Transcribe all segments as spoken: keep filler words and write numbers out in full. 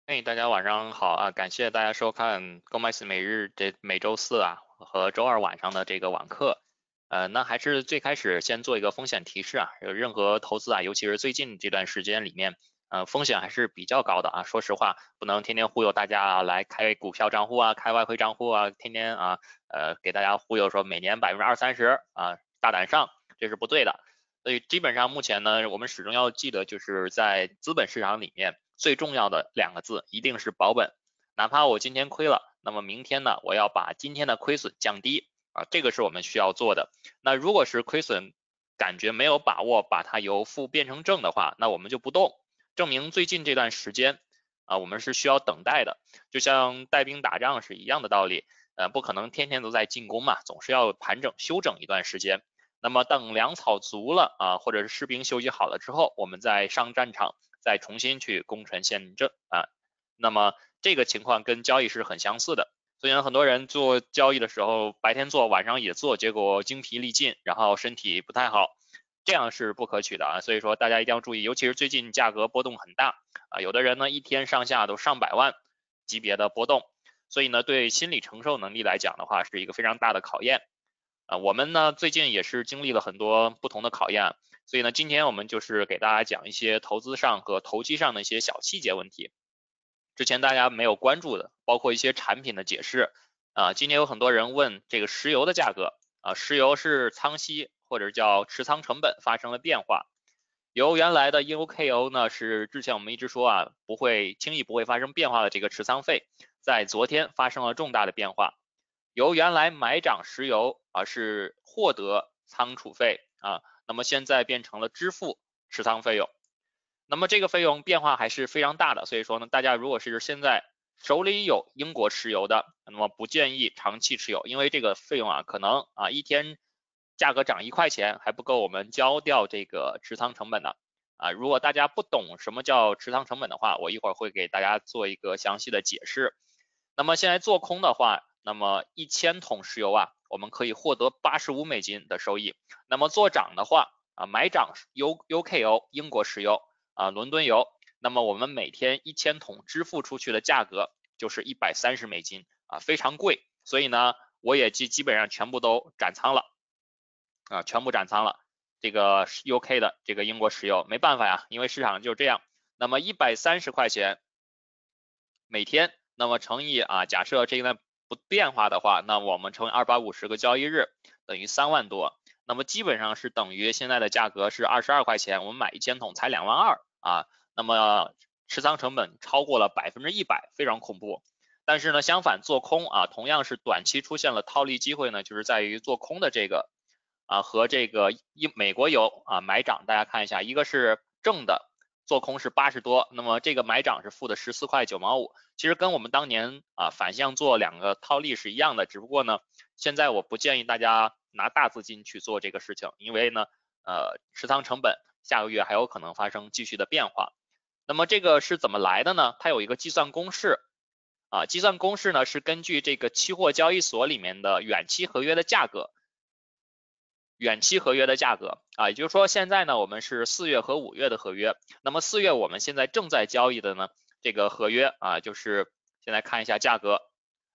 哎，大家晚上好啊！感谢大家收看 Go m a x 每日这每周四啊和周二晚上的这个网课。呃，那还是最开始先做一个风险提示啊，有任何投资啊，尤其是最近这段时间里面，呃，风险还是比较高的啊。说实话，不能天天忽悠大家啊，来开股票账户啊，开外汇账户啊，天天啊，呃，给大家忽悠说每年百分之二三十啊，大胆上，这是不对的。所以基本上目前呢，我们始终要记得，就是在资本市场里面最重要的两个字一定是保本。哪怕我今天亏了，那么明天呢，我要把今天的亏损降低啊，这个是我们需要做的。那如果是亏损感觉没有把握把它由负变成正的话，那我们就不动，证明最近这段时间啊，我们是需要等待的，就像带兵打仗是一样的道理。呃，不可能天天都在进攻嘛，总是要盘整休整一段时间。那么等粮草足了啊，或者是士兵休息好了之后，我们再上战场，再重新去攻城陷阵啊。那么这个情况跟交易是很相似的。所以呢，很多人做交易的时候，白天做，晚上也做，结果精疲力尽，然后身体不太好，这样是不可取的啊。所以说大家一定要注意，尤其是最近价格波动很大啊，有的人呢一天上下都上百万级别的波动，所以呢对心理承受能力来讲的话，是一个非常大的考验。啊，我们呢最近也是经历了很多不同的考验，所以呢，今天我们就是给大家讲一些投资上和投机上的一些小细节问题，之前大家没有关注的，包括一些产品的解释。啊，今天有很多人问这个石油的价格，啊，石油是仓息或者叫持仓成本发生了变化，由原来的 U K O 呢是之前我们一直说啊不会轻易不会发生变化的这个持仓费，在昨天发生了重大的变化。由原来买涨石油啊是获得仓储费啊，那么现在变成了支付持仓费用。那么这个费用变化还是非常大的，所以说呢，大家如果是现在手里有英国石油的，那么不建议长期持有，因为这个费用啊可能啊一天价格涨一块钱还不够我们交掉这个持仓成本的啊。如果大家不懂什么叫持仓成本的话，我一会儿会给大家做一个详细的解释。那么现在做空的话，那么一千桶石油啊，我们可以获得八十五美金的收益。那么做涨的话啊，买涨 U U K O 英国石油啊，伦敦油，那么我们每天一千桶支付出去的价格就是一百三十美金啊，非常贵。所以呢，我也基基本上全部都斩仓了啊，全部斩仓了。这个 U K 的这个英国石油没办法呀，因为市场就这样。那么一百三十块钱每天。那么乘以啊，假设这个不变化的话，那我们乘以二百五十个交易日，等于三万多。那么基本上是等于现在的价格是二十二块钱，我们买一千桶才两万二啊。那么持仓成本超过了百分之一百，非常恐怖。但是呢，相反做空啊，同样是短期出现了套利机会呢，就是在于做空的这个啊和这个一美国油啊买涨，大家看一下，一个是正的。做空是八十多，那么这个买涨是负的十四块九毛五，其实跟我们当年啊反向做两个套利是一样的，只不过呢，现在我不建议大家拿大资金去做这个事情，因为呢，呃，持仓成本下个月还有可能发生继续的变化。那么这个是怎么来的呢？它有一个计算公式啊，计算公式呢是根据这个期货交易所里面的远期合约的价格。远期合约的价格啊，也就是说现在呢我们是四月和五月的合约，那么四月我们现在正在交易的呢这个合约啊，就是现在看一下价格，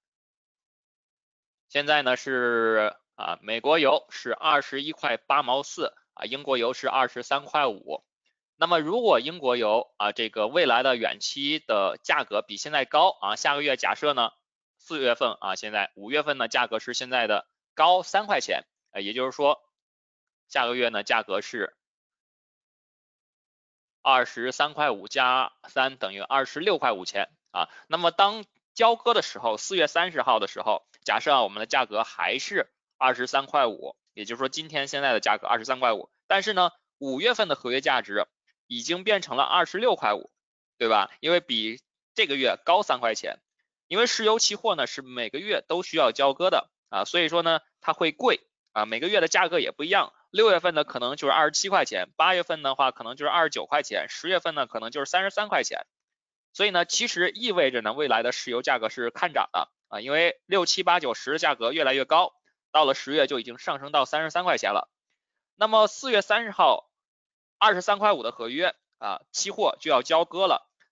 现在呢是啊美国油是二十一块八毛四啊，英国油是二十三块五。那么如果英国油啊这个未来的远期的价格比现在高啊，下个月假设呢四月份啊现在五月份的价格是现在的高三块钱，啊也就是说下个月呢价格是二十三块五加三等于二十六块五钱啊。那么当交割的时候，四月三十号的时候，假设啊我们的价格还是二十三块五，也就是说今天现在的价格二十三块五，但是呢五月份的合约价值已经变成了二十六块五，对吧？因为比这个月高三块钱，因为石油期货呢是每个月都需要交割的啊，所以说呢它会贵啊，每个月的价格也不一样。六月份呢可能就是二十七块钱，八月份的话可能就是二十九块钱，十月份呢可能就是三十三块钱。所以呢，其实意味着呢，未来的石油价格是看涨的啊，因为六七八九十的价格越来越高，到了十月就已经上升到三十三块钱了。那么四月三十号，二十三块五的合约啊，期货就要交割了。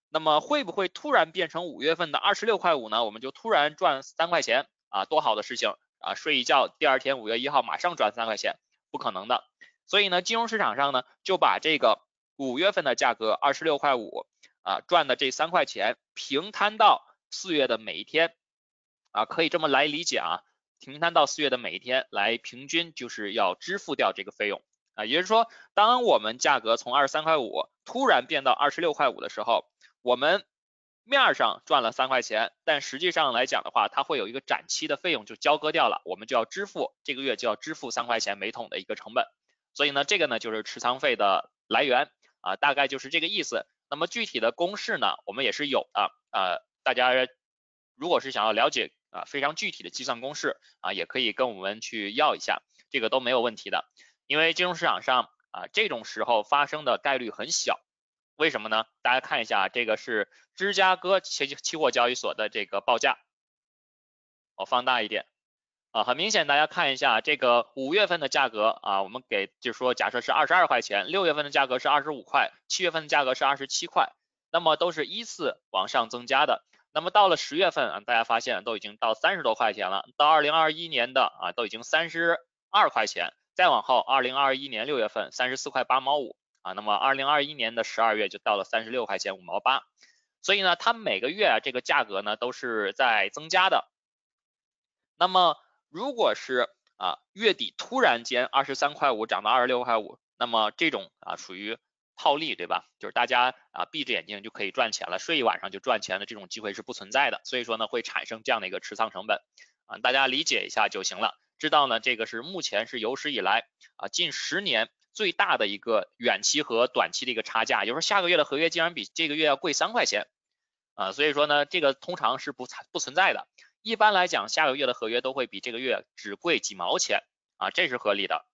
那么会不会突然变成五月份的二十六块五呢？我们就突然赚三块钱啊，多好的事情啊！睡一觉，第二天五月一号马上赚三块钱，不可能的。所以呢，金融市场上呢就把这个五月份的价格二十六块五啊赚的这三块钱平摊到四月的每一天啊，可以这么来理解啊，平摊到四月的每一天来平均就是要支付掉这个费用啊，也就是说，当我们价格从二十三块五突然变到二十六块五的时候，我们面上赚了三块钱，但实际上来讲的话，它会有一个展期的费用就交割掉了，我们就要支付这个月就要支付三块钱每桶的一个成本，所以呢，这个呢就是持仓费的来源啊，大概就是这个意思。那么具体的公式呢，我们也是有的啊，大家如果是想要了解啊非常具体的计算公式啊，也可以跟我们去要一下，这个都没有问题的，因为金融市场上啊这种时候发生的概率很小。为什么呢？大家看一下，这个是芝加哥期期货交易所的这个报价，我放大一点啊，很明显，大家看一下这个五月份的价格啊，我们给就是说假设是二十二块钱，六月份的价格是二十五块，七月份的价格是二十七块，那么都是依次往上增加的。那么到了十月份啊，大家发现都已经到三十多块钱了，到二零二一年的啊都已经三十二块钱，再往后二零二一年六月份三十四块八毛五。啊，那么二零二一年的十二月就到了三十六块钱五毛八，所以呢，它每个月啊这个价格呢都是在增加的。那么如果是啊月底突然间二十三块五涨到二十六块五，那么这种啊属于套利，对吧？就是大家啊闭着眼睛就可以赚钱了，睡一晚上就赚钱的这种机会是不存在的，所以说呢会产生这样的一个持仓成本啊，大家理解一下就行了。知道呢这个是目前是有史以来啊近十年最大的一个远期和短期的一个差价，也就是说下个月的合约竟然比这个月要贵三块钱啊，所以说呢这个通常是不不存在的，一般来讲下个月的合约都会比这个月只贵几毛钱啊，这是合理的。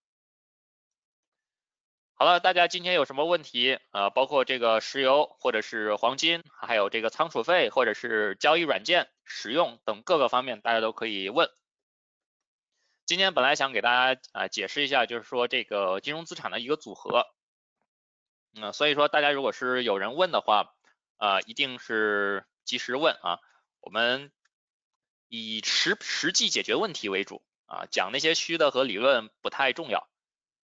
好了，大家今天有什么问题啊？包括这个石油或者是黄金，还有这个仓储费或者是交易软件使用等各个方面，大家都可以问。今天本来想给大家啊解释一下，就是说这个金融资产的一个组合，嗯，所以说大家如果是有人问的话，呃，一定是及时问啊，我们以实实际解决问题为主啊，讲那些虚的和理论不太重要。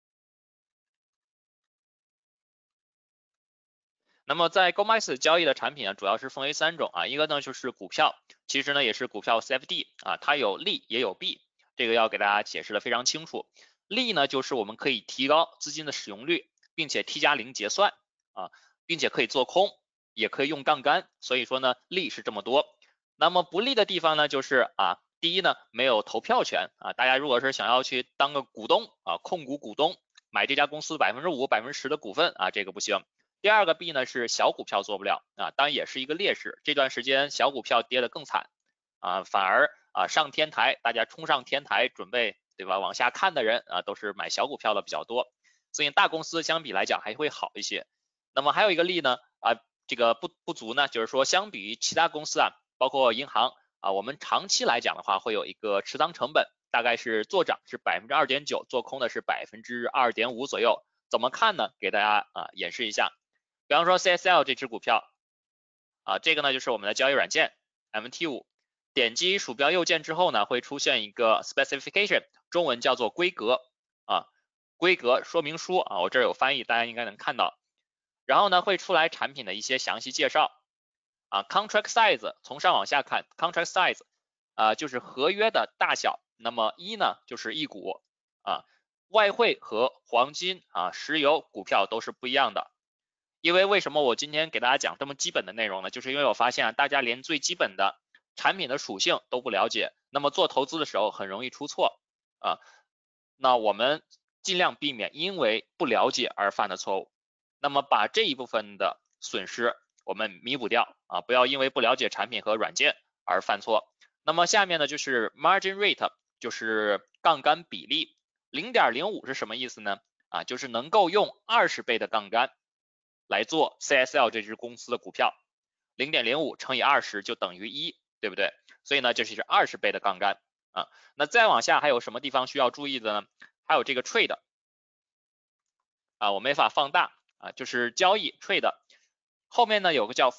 那么在 GoMax 交易的产品啊，主要是分为三种啊，一个呢就是股票，其实呢也是股票 C F D 啊，它有利也有弊，这个要给大家解释的非常清楚。利呢就是我们可以提高资金的使用率，并且 T 加零结算啊，并且可以做空，也可以用杠杆，所以说呢利是这么多。那么不利的地方呢就是啊，第一呢没有投票权啊，大家如果是想要去当个股东啊，控股股东，买这家公司百分之五、百分之十的股份啊，这个不行。第二个弊呢是小股票做不了啊，当然也是一个劣势。这段时间小股票跌得更惨啊，反而啊上天台，大家冲上天台准备对吧往下看的人啊都是买小股票的比较多，所以大公司相比来讲还会好一些。那么还有一个利呢啊这个不不足呢，就是说相比于其他公司啊，包括银行啊，我们长期来讲的话会有一个持仓成本，大概是做涨是百分之二点九，做空的是百分之二点五左右。怎么看呢？给大家啊演示一下。比方说 C S L 这只股票啊，这个呢就是我们的交易软件 M T 五， 点击鼠标右键之后呢，会出现一个 specification， 中文叫做规格啊，规格说明书啊，我这儿有翻译，大家应该能看到。然后呢会出来产品的一些详细介绍啊 ，contract size 从上往下看 ，contract size 啊就是合约的大小，那么一呢就是一股啊，外汇和黄金啊、石油股票都是不一样的。因为为什么我今天给大家讲这么基本的内容呢？就是因为我发现啊，大家连最基本的产品的属性都不了解，那么做投资的时候很容易出错啊。那我们尽量避免因为不了解而犯的错误，那么把这一部分的损失我们弥补掉啊，不要因为不了解产品和软件而犯错。那么下面呢就是 margin rate， 就是杠杆比例， 零点零五 是什么意思呢？啊，就是能够用二十倍的杠杆来做 C S L 这只公司的股票， 零点零五 乘以二十就等于一，对不对？所以呢这是二十倍的杠杆啊。那再往下还有什么地方需要注意的呢？还有这个 trade 啊，我没法放大啊，就是交易 trade 后面呢有个叫 full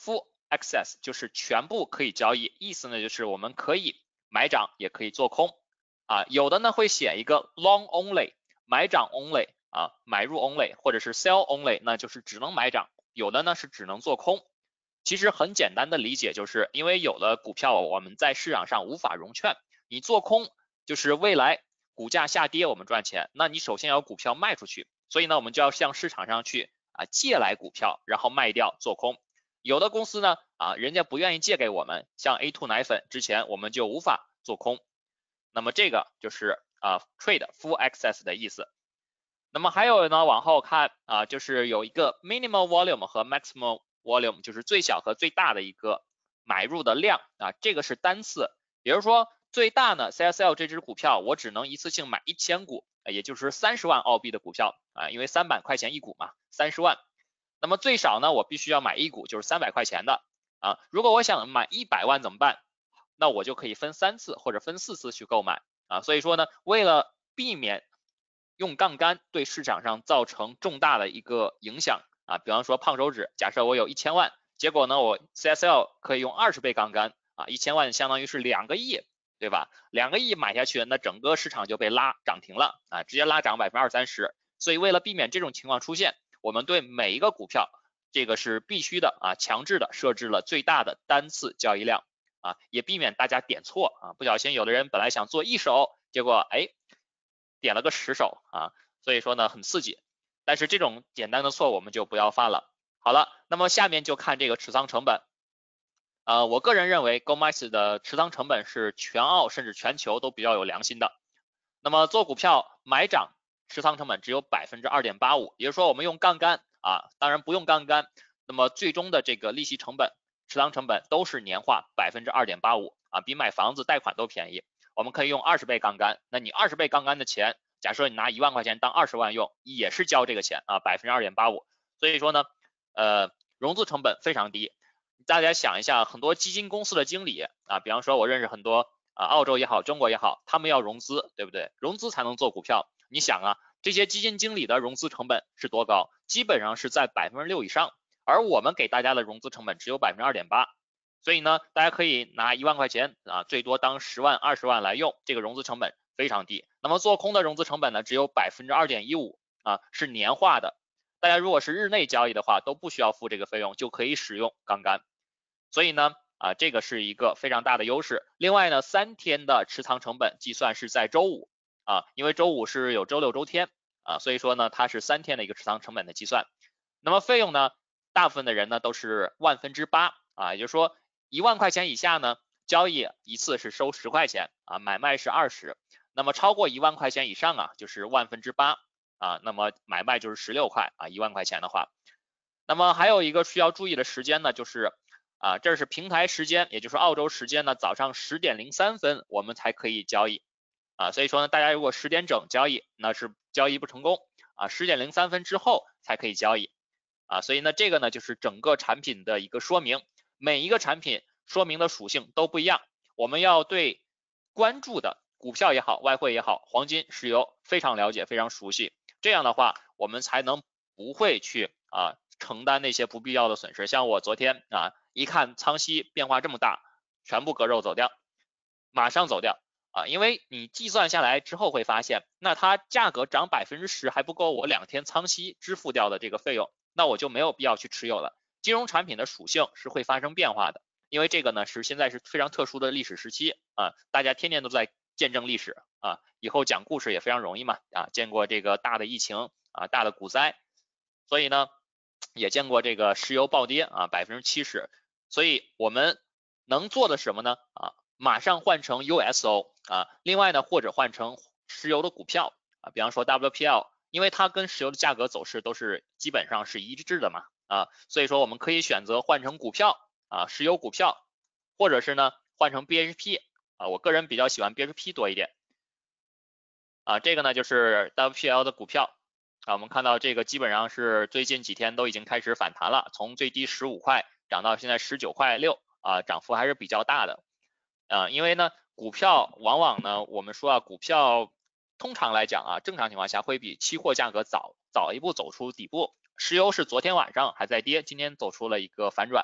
access 就是全部可以交易，意思呢就是我们可以买涨也可以做空啊，有的呢会写一个 long only 买涨 only 啊，买入 only 或者是 sell only， 那就是只能买涨，有的呢是只能做空。其实很简单的理解，就是因为有的股票我们在市场上无法融券，你做空就是未来股价下跌我们赚钱，那你首先要股票卖出去，所以呢我们就要向市场上去啊借来股票，然后卖掉做空。有的公司呢啊人家不愿意借给我们，像 A 二 奶粉之前我们就无法做空，那么这个就是啊 trade full access 的意思。那么还有呢往后看啊就是有一个 minimal volume 和 maximum volume， 就是最小和最大的一个买入的量啊，这个是单次，比如说最大呢 C S L 这只股票我只能一次性买一千股，也就是三十万澳币的股票啊，因为三百块钱一股嘛，三十万。那么最少呢我必须要买一股就是三百块钱的啊，如果我想买一百万怎么办？那我就可以分三次或者分四次去购买啊，所以说呢为了避免用杠杆对市场上造成重大的一个影响啊，比方说胖手指，假设我有一千万，结果呢我 C S L 可以用二十倍杠杆啊，一千万相当于是两个亿，对吧？两个亿买下去，那整个市场就被拉涨停了啊，直接拉涨百分之二三十。所以为了避免这种情况出现，我们对每一个股票这个是必须的啊，强制的设置了最大的单次交易量啊，也避免大家点错啊，不小心有的人本来想做一手，结果哎点了个十手啊，所以说呢很刺激，但是这种简单的错我们就不要犯了。好了，那么下面就看这个持仓成本。呃，我个人认为 GoMax 的持仓成本是全澳甚至全球都比较有良心的。那么做股票买涨持仓成本只有 百分之二点八五， 也就是说我们用杠杆啊，当然不用杠杆，那么最终的这个利息成本持仓成本都是年化 百分之二点八五 啊，比买房子贷款都便宜。我们可以用二十倍杠杆，那你二十倍杠杆的钱，假设你拿一万块钱当二十万用，也是交这个钱啊 百分之二点八五。 所以说呢呃融资成本非常低。大家想一下，很多基金公司的经理啊，比方说我认识很多啊，澳洲也好，中国也好，他们要融资，对不对？融资才能做股票。你想啊，这些基金经理的融资成本是多高？基本上是在 百分之六 以上，而我们给大家的融资成本只有 百分之二点八。所以呢，大家可以拿一万块钱啊，最多当十万、二十万来用，这个融资成本非常低。那么做空的融资成本呢，只有 百分之二点一五 啊，是年化的。大家如果是日内交易的话，都不需要付这个费用，就可以使用杠杆。所以呢啊，这个是一个非常大的优势。另外呢，三天的持仓成本计算是在周五啊，因为周五是有周六周天啊，所以说呢它是三天的一个持仓成本的计算。那么费用呢，大部分的人呢都是万分之八啊，也就是说一万块钱以下呢，交易一次是收十块钱啊，买卖是二十。那么超过一万块钱以上啊，就是万分之八啊，那么买卖就是十六块啊，一万块钱的话。那么还有一个需要注意的时间呢，就是啊，这是平台时间，也就是澳洲时间呢，早上十点零三分我们才可以交易啊，所以说呢，大家如果十点整交易，那是交易不成功啊，十点零三分之后才可以交易啊，所以呢，这个呢就是整个产品的一个说明，每一个产品说明的属性都不一样，我们要对关注的股票也好，外汇也好，黄金、石油非常了解，非常熟悉，这样的话我们才能不会去啊承担那些不必要的损失。像我昨天啊一看仓息变化这么大，全部割肉走掉，马上走掉啊！因为你计算下来之后会发现，那它价格涨 百分之十 还不够我两天仓息支付掉的这个费用，那我就没有必要去持有了。金融产品的属性是会发生变化的，因为这个呢是现在是非常特殊的历史时期啊，大家天天都在见证历史啊，以后讲故事也非常容易嘛啊，见过这个大的疫情啊，大的股灾，所以呢也见过这个石油暴跌啊 百分之七十， 所以我们能做的什么呢啊，马上换成 U S O 啊，另外呢或者换成石油的股票啊，比方说 W P L， 因为它跟石油的价格走势都是基本上是一致的嘛啊，所以说我们可以选择换成股票啊，石油股票，或者是呢换成 B H P 啊，我个人比较喜欢 B H P 多一点啊，这个呢就是 W P L 的股票啊，我们看到这个基本上是最近几天都已经开始反弹了，从最低十五块涨到现在十九块六啊，涨幅还是比较大的啊，因为呢股票往往呢我们说啊，股票通常来讲啊，正常情况下会比期货价格早早一步走出底部，石油是昨天晚上还在跌，今天走出了一个反转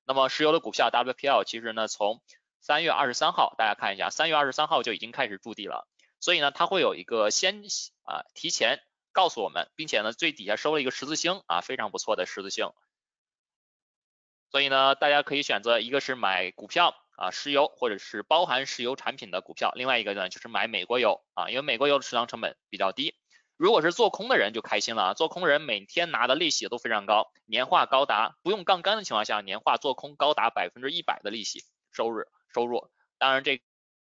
那么石油的股票 W P L 其实呢从三月二十三号，大家看一下，三月二十三号就已经开始筑底了，所以呢它会有一个先啊提前告诉我们，并且呢最底下收了一个十字星啊，非常不错的十字星。所以呢大家可以选择一个是买股票啊石油或者是包含石油产品的股票，另外一个呢就是买美国油啊，因为美国油的持仓成本比较低。如果是做空的人就开心了啊，做空人每天拿的利息都非常高，年化高达不用杠杆的情况下，年化做空高达百分之一百的利息收入收入。当然这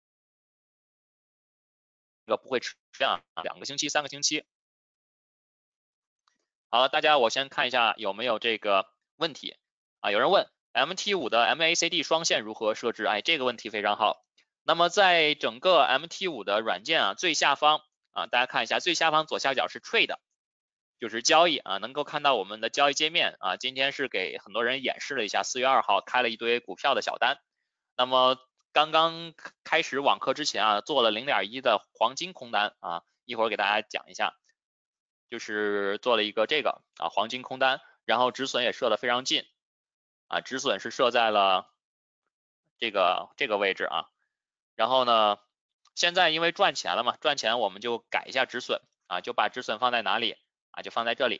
个不会持续啊，两个星期三个星期。好了，大家我先看一下有没有这个问题啊，有人问 M T 五 的 M A C D 双线如何设置？哎，这个问题非常好。那么在整个 M T 五 的软件啊最下方啊，大家看一下最下方左下角是 Trade， 就是交易啊，能够看到我们的交易界面啊。今天是给很多人演示了一下，四月二号开了一堆股票的小单。那么刚刚开始网课之前啊，做了 零点一 的黄金空单啊，一会儿给大家讲一下，就是做了一个这个啊黄金空单，然后止损也设得非常近啊，止损是设在了这个这个位置啊。然后呢，现在因为赚钱了嘛，赚钱我们就改一下止损啊，就把止损放在哪里啊？就放在这里，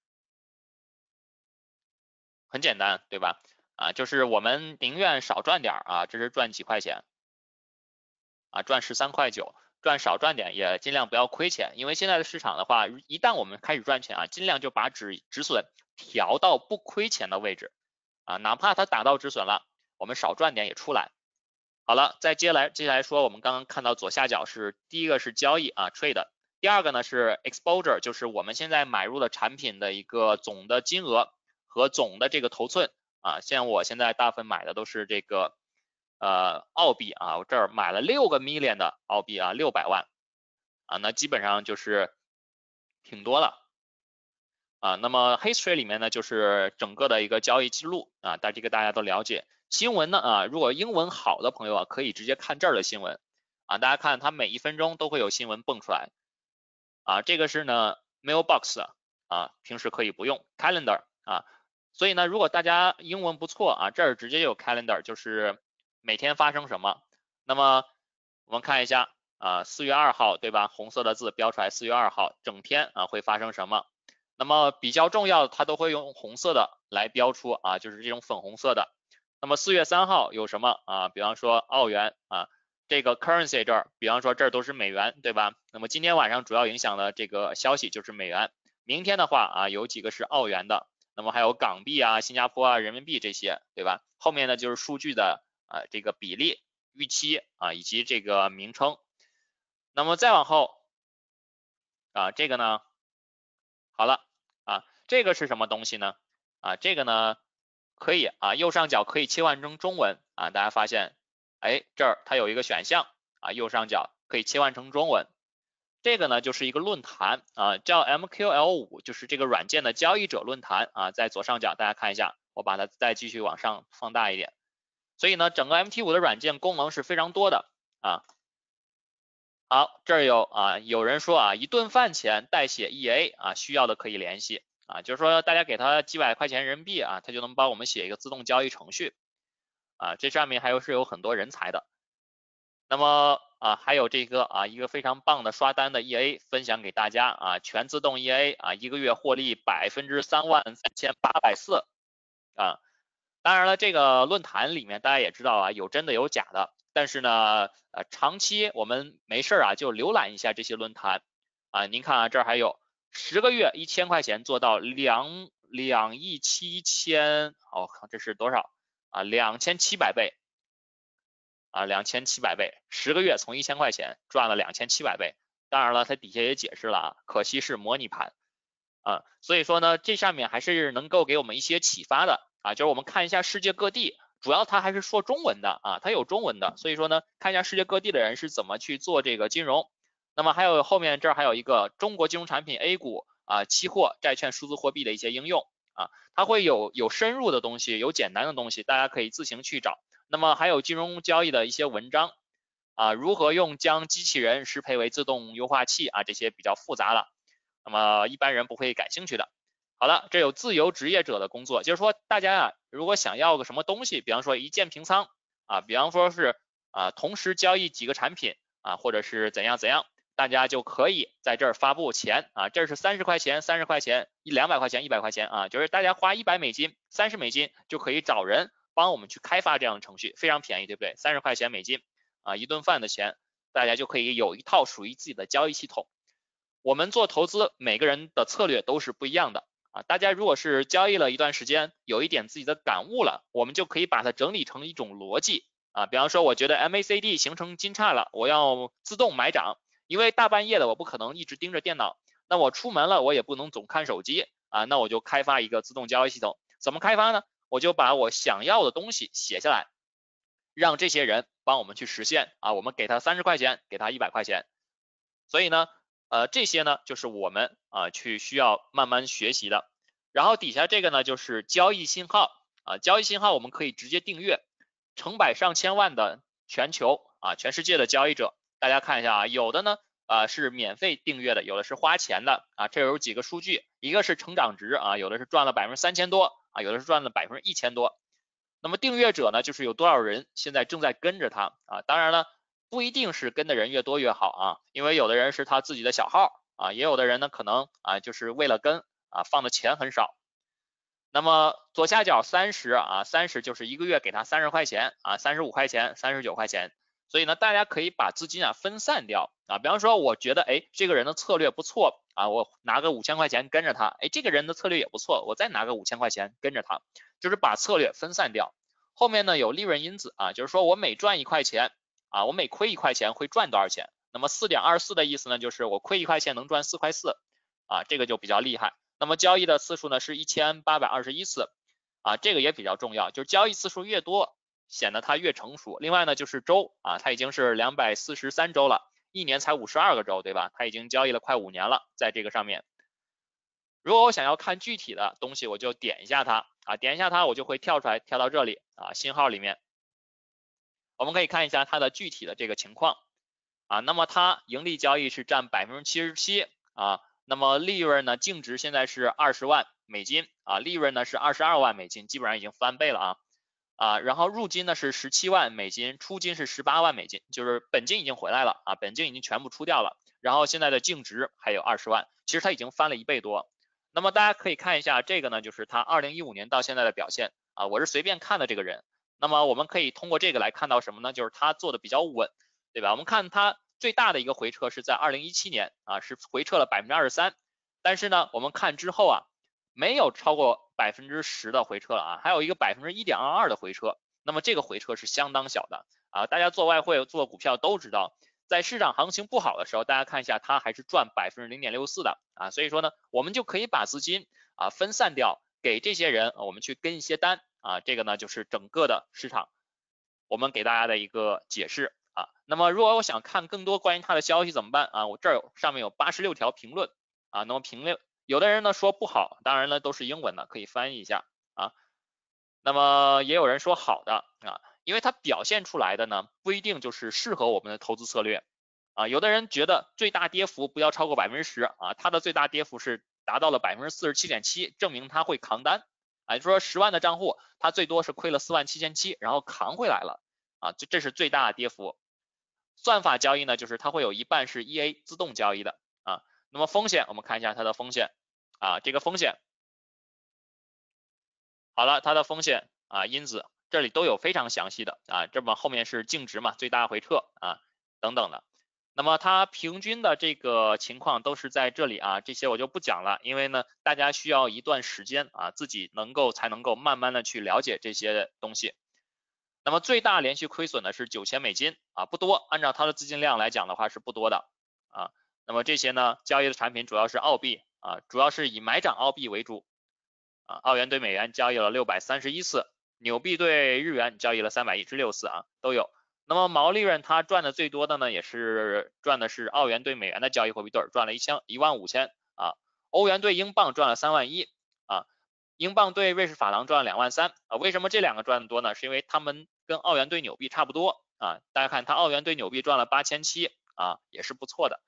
很简单，对吧？啊，就是我们宁愿少赚点啊，这是赚几块钱啊，赚十三块九，赚少赚点也尽量不要亏钱，因为现在的市场的话，一旦我们开始赚钱啊，尽量就把止止损调到不亏钱的位置啊，哪怕它打到止损了，我们少赚点也出来。好了，再接下来接下来说，我们刚刚看到左下角是第一个是交易啊 trade， 第二个呢是 exposure， 就是我们现在买入的产品的一个总的金额和总的这个头寸啊，像我现在大部分买的都是这个呃澳币啊，我这儿买了六个 million 的澳币啊，六百万啊，那基本上就是挺多了啊。那么 history 里面呢就是整个的一个交易记录啊，但这个大家都了解。新闻呢啊，如果英文好的朋友啊，可以直接看这儿的新闻啊。大家看它每一分钟都会有新闻蹦出来啊。这个是呢 mailbox 啊，平时可以不用 calendar 啊。所以呢，如果大家英文不错啊，这儿直接有 calendar， 就是每天发生什么。那么我们看一下啊，四月二号对吧？红色的字标出来，四月二号整天啊会发生什么？那么比较重要的，它都会用红色的来标出啊，就是这种粉红色的。那么四月三号有什么啊？比方说澳元啊，这个 currency 这儿，比方说这儿都是美元，对吧？那么今天晚上主要影响的这个消息就是美元。明天的话啊，有几个是澳元的，那么还有港币啊、新加坡啊、人民币这些，对吧？后面呢就是数据的啊这个比例、预期啊以及这个名称。那么再往后啊，这个呢，好了啊，这个是什么东西呢？啊，这个呢？可以啊，右上角可以切换成中文啊，大家发现，哎，这儿它有一个选项啊，右上角可以切换成中文。这个呢就是一个论坛啊，叫 M Q L 五，就是这个软件的交易者论坛啊，在左上角大家看一下，我把它再继续往上放大一点。所以呢，整个 M T 五的软件功能是非常多的啊。好，这儿有啊，有人说啊，一顿饭钱代写 E A 啊，需要的可以联系。啊，就是说大家给他几百块钱人民币啊，他就能帮我们写一个自动交易程序啊，这上面还有是有很多人才的。那么啊，还有这个啊，一个非常棒的刷单的 E A 分享给大家啊，全自动 E A 啊，一个月获利百分之三万三千八百四啊。当然了，这个论坛里面大家也知道啊，有真的有假的，但是呢，呃，长期我们没事啊，就浏览一下这些论坛啊。您看啊，这儿还有。十个月一千块钱做到两两亿七千，哦，这是多少啊？两千七百倍啊，两千七百倍，十个月从一千块钱赚了两千七百倍。当然了，它底下也解释了啊，可惜是模拟盘啊，所以说呢，这上面还是能够给我们一些启发的啊，就是我们看一下世界各地，主要它还是说中文的啊，它有中文的，所以说呢，看一下世界各地的人是怎么去做这个金融。那么还有后面这儿还有一个中国金融产品 A 股啊、期货、债券、数字货币的一些应用啊，它会有有深入的东西，有简单的东西，大家可以自行去找。那么还有金融交易的一些文章啊，如何用将机器人适配为自动优化器啊，这些比较复杂了，那么一般人不会感兴趣的。 好了，这有自由职业者的工作，就是说大家啊，如果想要个什么东西，比方说一键平仓啊，比方说是啊同时交易几个产品啊，或者是怎样怎样，大家就可以在这儿发布钱啊，这是三十块钱、三十块钱、一两百块钱、一百块钱啊，就是大家花一百美金、三十美金就可以找人帮我们去开发这样的程序，非常便宜，对不对？三十块钱美金啊，一顿饭的钱，大家就可以有一套属于自己的交易系统。我们做投资，每个人的策略都是不一样的啊。大家如果是交易了一段时间，有一点自己的感悟了，我们就可以把它整理成一种逻辑啊。比方说，我觉得 M A C D 形成金叉了，我要自动买涨，因为大半夜的我不可能一直盯着电脑，那我出门了我也不能总看手机啊，那我就开发一个自动交易系统。怎么开发呢？我就把我想要的东西写下来，让这些人帮我们去实现啊。我们给他三十块钱，给他一百块钱，所以呢。呃，这些呢就是我们啊、呃、去需要慢慢学习的。然后底下这个呢就是交易信号啊，交易信号我们可以直接订阅，成百上千万的全球啊全世界的交易者，大家看一下啊，有的呢啊是免费订阅的，有的是花钱的啊。这有几个数据，一个是成长值啊，有的是赚了百分之三千多啊，有的是赚了百分之一千多。那么订阅者呢，就是有多少人现在正在跟着他啊？当然了。不一定是跟的人越多越好啊，因为有的人是他自己的小号啊，也有的人呢可能啊就是为了跟啊放的钱很少。那么左下角三十啊，三十就是一个月给他三十块钱啊，三十五块钱、三十九块钱。所以呢，大家可以把资金啊分散掉啊，比方说我觉得哎这个人的策略不错啊，我拿个五千块钱跟着他，哎这个人的策略也不错，我再拿个五千块钱跟着他，就是把策略分散掉。后面呢有利润因子啊，就是说我每赚一块钱。啊，我每亏一块钱会赚多少钱？那么四点二四的意思呢，就是我亏一块钱能赚四块四，啊，这个就比较厉害。那么交易的次数呢是一千八百二十一次，啊，这个也比较重要，就是交易次数越多，显得它越成熟。另外呢就是周啊，它已经是两百四十三周了，一年才五十二个周，对吧？它已经交易了快五年了，在这个上面。如果我想要看具体的东西，我就点一下它啊，点一下它，我就会跳出来，跳到这里啊，信号里面。我们可以看一下它的具体的这个情况啊，那么它盈利交易是占百分之七十七啊，那么利润呢净值现在是二十万美金啊，利润呢是二十二万美金，基本上已经翻倍了啊啊，然后入金呢是十七万美金，出金是十八万美金，就是本金已经回来了啊，本金已经全部出掉了，然后现在的净值还有二十万，其实它已经翻了一倍多。那么大家可以看一下这个呢，就是它二零一五年到现在的表现啊，我是随便看的这个人。那么我们可以通过这个来看到什么呢？就是它做的比较稳，对吧？我们看它最大的一个回撤是在二零一七年啊，是回撤了百分之二十三，但是呢，我们看之后啊，没有超过百分之十的回撤了啊，还有一个百分之一点二二的回撤。那么这个回撤是相当小的啊，大家做外汇做股票都知道，在市场行情不好的时候，大家看一下它还是赚百分之零点六四的啊，所以说呢，我们就可以把资金啊分散掉，给这些人我们去跟一些单。啊，这个呢就是整个的市场，我们给大家的一个解释啊。那么如果我想看更多关于它的消息怎么办啊？我这儿有上面有八十六条评论啊。那么评论有的人呢说不好，当然呢都是英文的，可以翻译一下啊。那么也有人说好的啊，因为它表现出来的呢不一定就是适合我们的投资策略啊。有的人觉得最大跌幅不要超过百分之十啊，它的最大跌幅是达到了百分之四十七点七，证明它会扛单。啊，就说十万的账户，它最多是亏了四万七千七，然后扛回来了啊，这这是最大的跌幅。算法交易呢，就是它会有一半是 E A 自动交易的啊。那么风险，我们看一下它的风险啊，这个风险，好了，它的风险啊因子这里都有非常详细的啊，这么后面是净值嘛，最大回撤啊等等的。那么它平均的这个情况都是在这里啊，这些我就不讲了，因为呢，大家需要一段时间啊，自己能够才能够慢慢的去了解这些东西。那么最大连续亏损呢是九千美金啊，不多，按照它的资金量来讲的话是不多的啊。那么这些呢，交易的产品主要是澳币啊，主要是以买涨澳币为主啊，澳元对美元交易了六百三十一次，纽币对日元交易了三百一十六次啊，都有。那么毛利润它赚的最多的呢，也是赚的是澳元对美元的交易货币对，赚了一千一万五千啊，欧元对英镑赚了三万一啊，英镑对瑞士法郎赚了两万三啊。为什么这两个赚的多呢？是因为他们跟澳元对纽币差不多啊。大家看它澳元对纽币赚了八千七啊，也是不错的。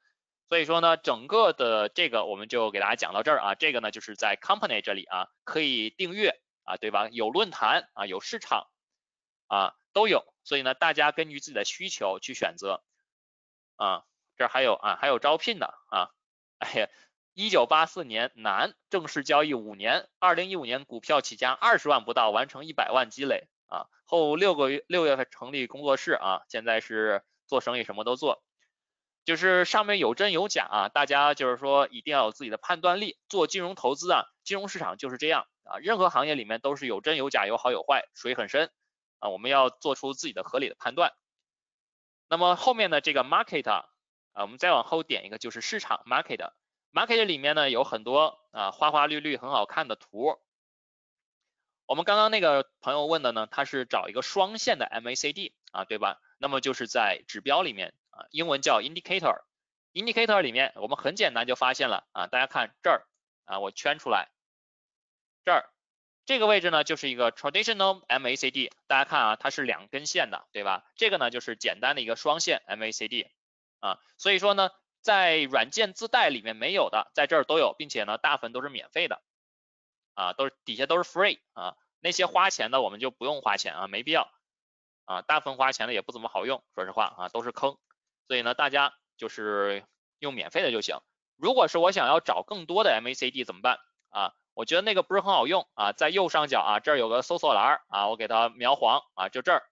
所以说呢，整个的这个我们就给大家讲到这儿啊，这个呢就是在 company 这里啊可以订阅啊，对吧？有论坛啊，有市场啊都有，所以呢大家根据自己的需求去选择啊。这还有啊还有招聘的啊，哎呀，一九八四年男，正式交易五年，二零一五年股票起家二十万不到，完成一百万积累啊，后六个月六月份成立工作室啊，现在是做生意什么都做。就是上面有真有假啊，大家就是说一定要有自己的判断力。做金融投资啊，金融市场就是这样啊，任何行业里面都是有真有假，有好有坏，水很深啊，我们要做出自己的合理的判断。那么后面的这个 market 啊，我们再往后点一个就是市场 market。market 里面呢有很多啊花花绿绿很好看的图。我们刚刚那个朋友问的呢，他是找一个双线的 M A C D 啊，对吧？那么就是在指标里面啊，英文叫 indicator。indicator 里面我们很简单就发现了啊，大家看这儿啊，我圈出来这儿这个位置呢就是一个 traditional M A C D， 大家看啊，它是两根线的，对吧？这个呢就是简单的一个双线 M A C D 啊，所以说呢，在软件自带里面没有的，在这儿都有，并且呢大部分都是免费的啊，都是底下都是 free 啊，那些花钱的我们就不用花钱啊，没必要啊，大部分花钱的也不怎么好用，说实话啊，都是坑，所以呢大家就是用免费的就行。如果是我想要找更多的 M A C D 怎么办啊？我觉得那个不是很好用啊，在右上角啊，这儿有个搜索栏啊，我给它描黄啊，就这儿，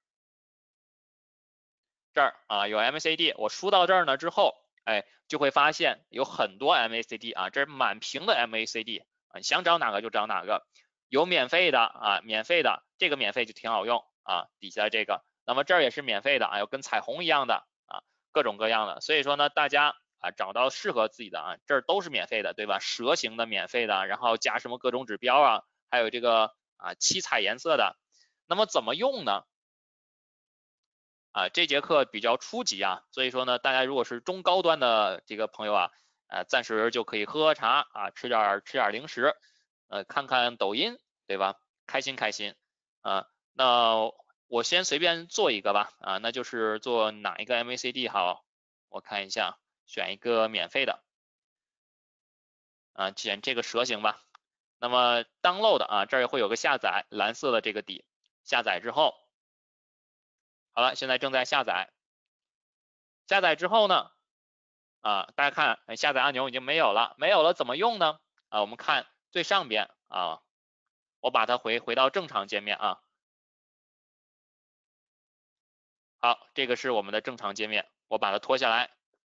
这儿啊有 M A C D， 我输到这儿呢之后，哎，就会发现有很多 M A C D 啊，这是满屏的 M A C D 啊，想找哪个就找哪个，有免费的啊，免费的这个免费就挺好用啊，底下这个，那么这儿也是免费的啊，有跟彩虹一样的啊，各种各样的，所以说呢，大家啊找到适合自己的啊，这儿都是免费的，对吧？蛇形的免费的，然后加什么各种指标啊，还有这个啊七彩颜色的，那么怎么用呢？啊，这节课比较初级啊，所以说呢，大家如果是中高端的这个朋友啊，呃，暂时就可以喝喝茶啊，吃点吃点零食，呃，看看抖音，对吧？开心开心啊。那我先随便做一个吧，啊，那就是做哪一个 M A C D 好？我看一下，选一个免费的，啊，选这个蛇形吧。那么 download 啊，这儿会有个下载，蓝色的这个底，下载之后，好了，现在正在下载。下载之后呢，啊，大家看，下载按钮已经没有了，没有了怎么用呢？啊，我们看最上边啊，我把它回回到正常界面啊。好，这个是我们的正常界面，我把它拖下来。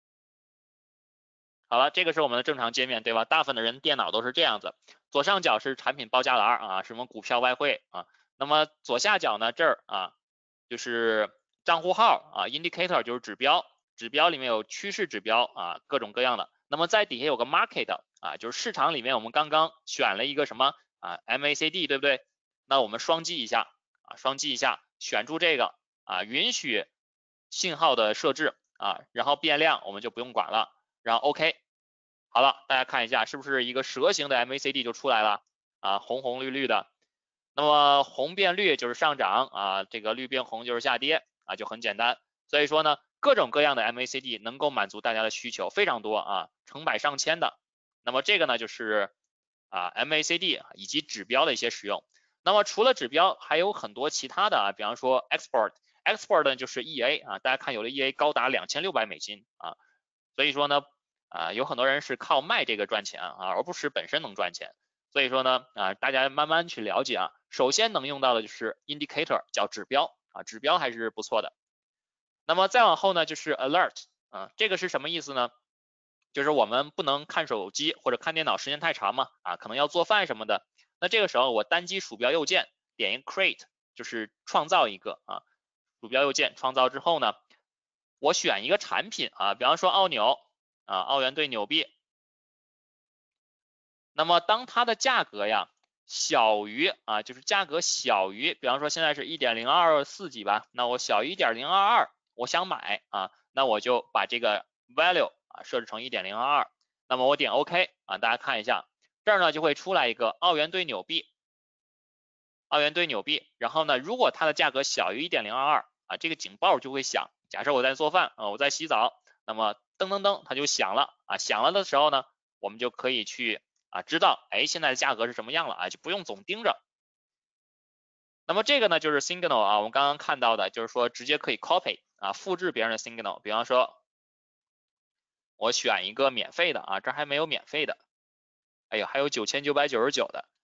好了，这个是我们的正常界面，对吧？大部分的人电脑都是这样子，左上角是产品报价栏啊，什么股票、外汇啊，那么左下角呢，这儿啊就是账户号啊 ，indicator 就是指标，指标里面有趋势指标啊，各种各样的。那么在底下有个 market 啊，就是市场里面我们刚刚选了一个什么啊 M A C D 对不对？那我们双击一下啊，双击一下，选出这个啊，允许信号的设置啊，然后变量我们就不用管了，然后 OK。好了，大家看一下是不是一个蛇形的 M A C D 就出来了啊，红红绿绿的。那么红变绿就是上涨啊，这个绿变红就是下跌啊，就很简单。所以说呢，各种各样的 M A C D 能够满足大家的需求，非常多啊，成百上千的。那么这个呢就是啊 M A C D 以及指标的一些使用。那么除了指标，还有很多其他的啊，比方说 export，export 呢就是 E A 啊，大家看有的 E A 高达两千六百美金啊，所以说呢。啊，有很多人是靠卖这个赚钱啊，而不是本身能赚钱。所以说呢，啊，大家慢慢去了解啊。首先能用到的就是 indicator， 叫指标啊，指标还是不错的。那么再往后呢，就是 alert 啊，这个是什么意思呢？就是我们不能看手机或者看电脑时间太长嘛，啊，可能要做饭什么的。那这个时候我单击鼠标右键，点一个 create， 就是创造一个啊，鼠标右键创造之后呢，我选一个产品啊，比方说澳纽。啊，澳元兑纽币，那么当它的价格呀小于啊，就是价格小于，比方说现在是 一点零二四几吧，那我小于 一点零二二，我想买啊，那我就把这个 value 啊设置成 一点零二二，那么我点 OK 啊，大家看一下，这儿呢就会出来一个澳元兑纽币，澳元兑纽币，然后呢，如果它的价格小于 一点零二二啊，这个警报就会响。假设我在做饭啊，我在洗澡，那么噔噔噔它就响了啊，响了的时候呢，我们就可以去啊知道，哎，现在的价格是什么样了啊，就不用总盯着。那么这个呢就是 signal 啊，我们刚刚看到的就是说直接可以 copy 啊，复制别人的 signal， 比方说我选一个免费的啊，这还没有免费的，哎呦，还有九千九百九十九的，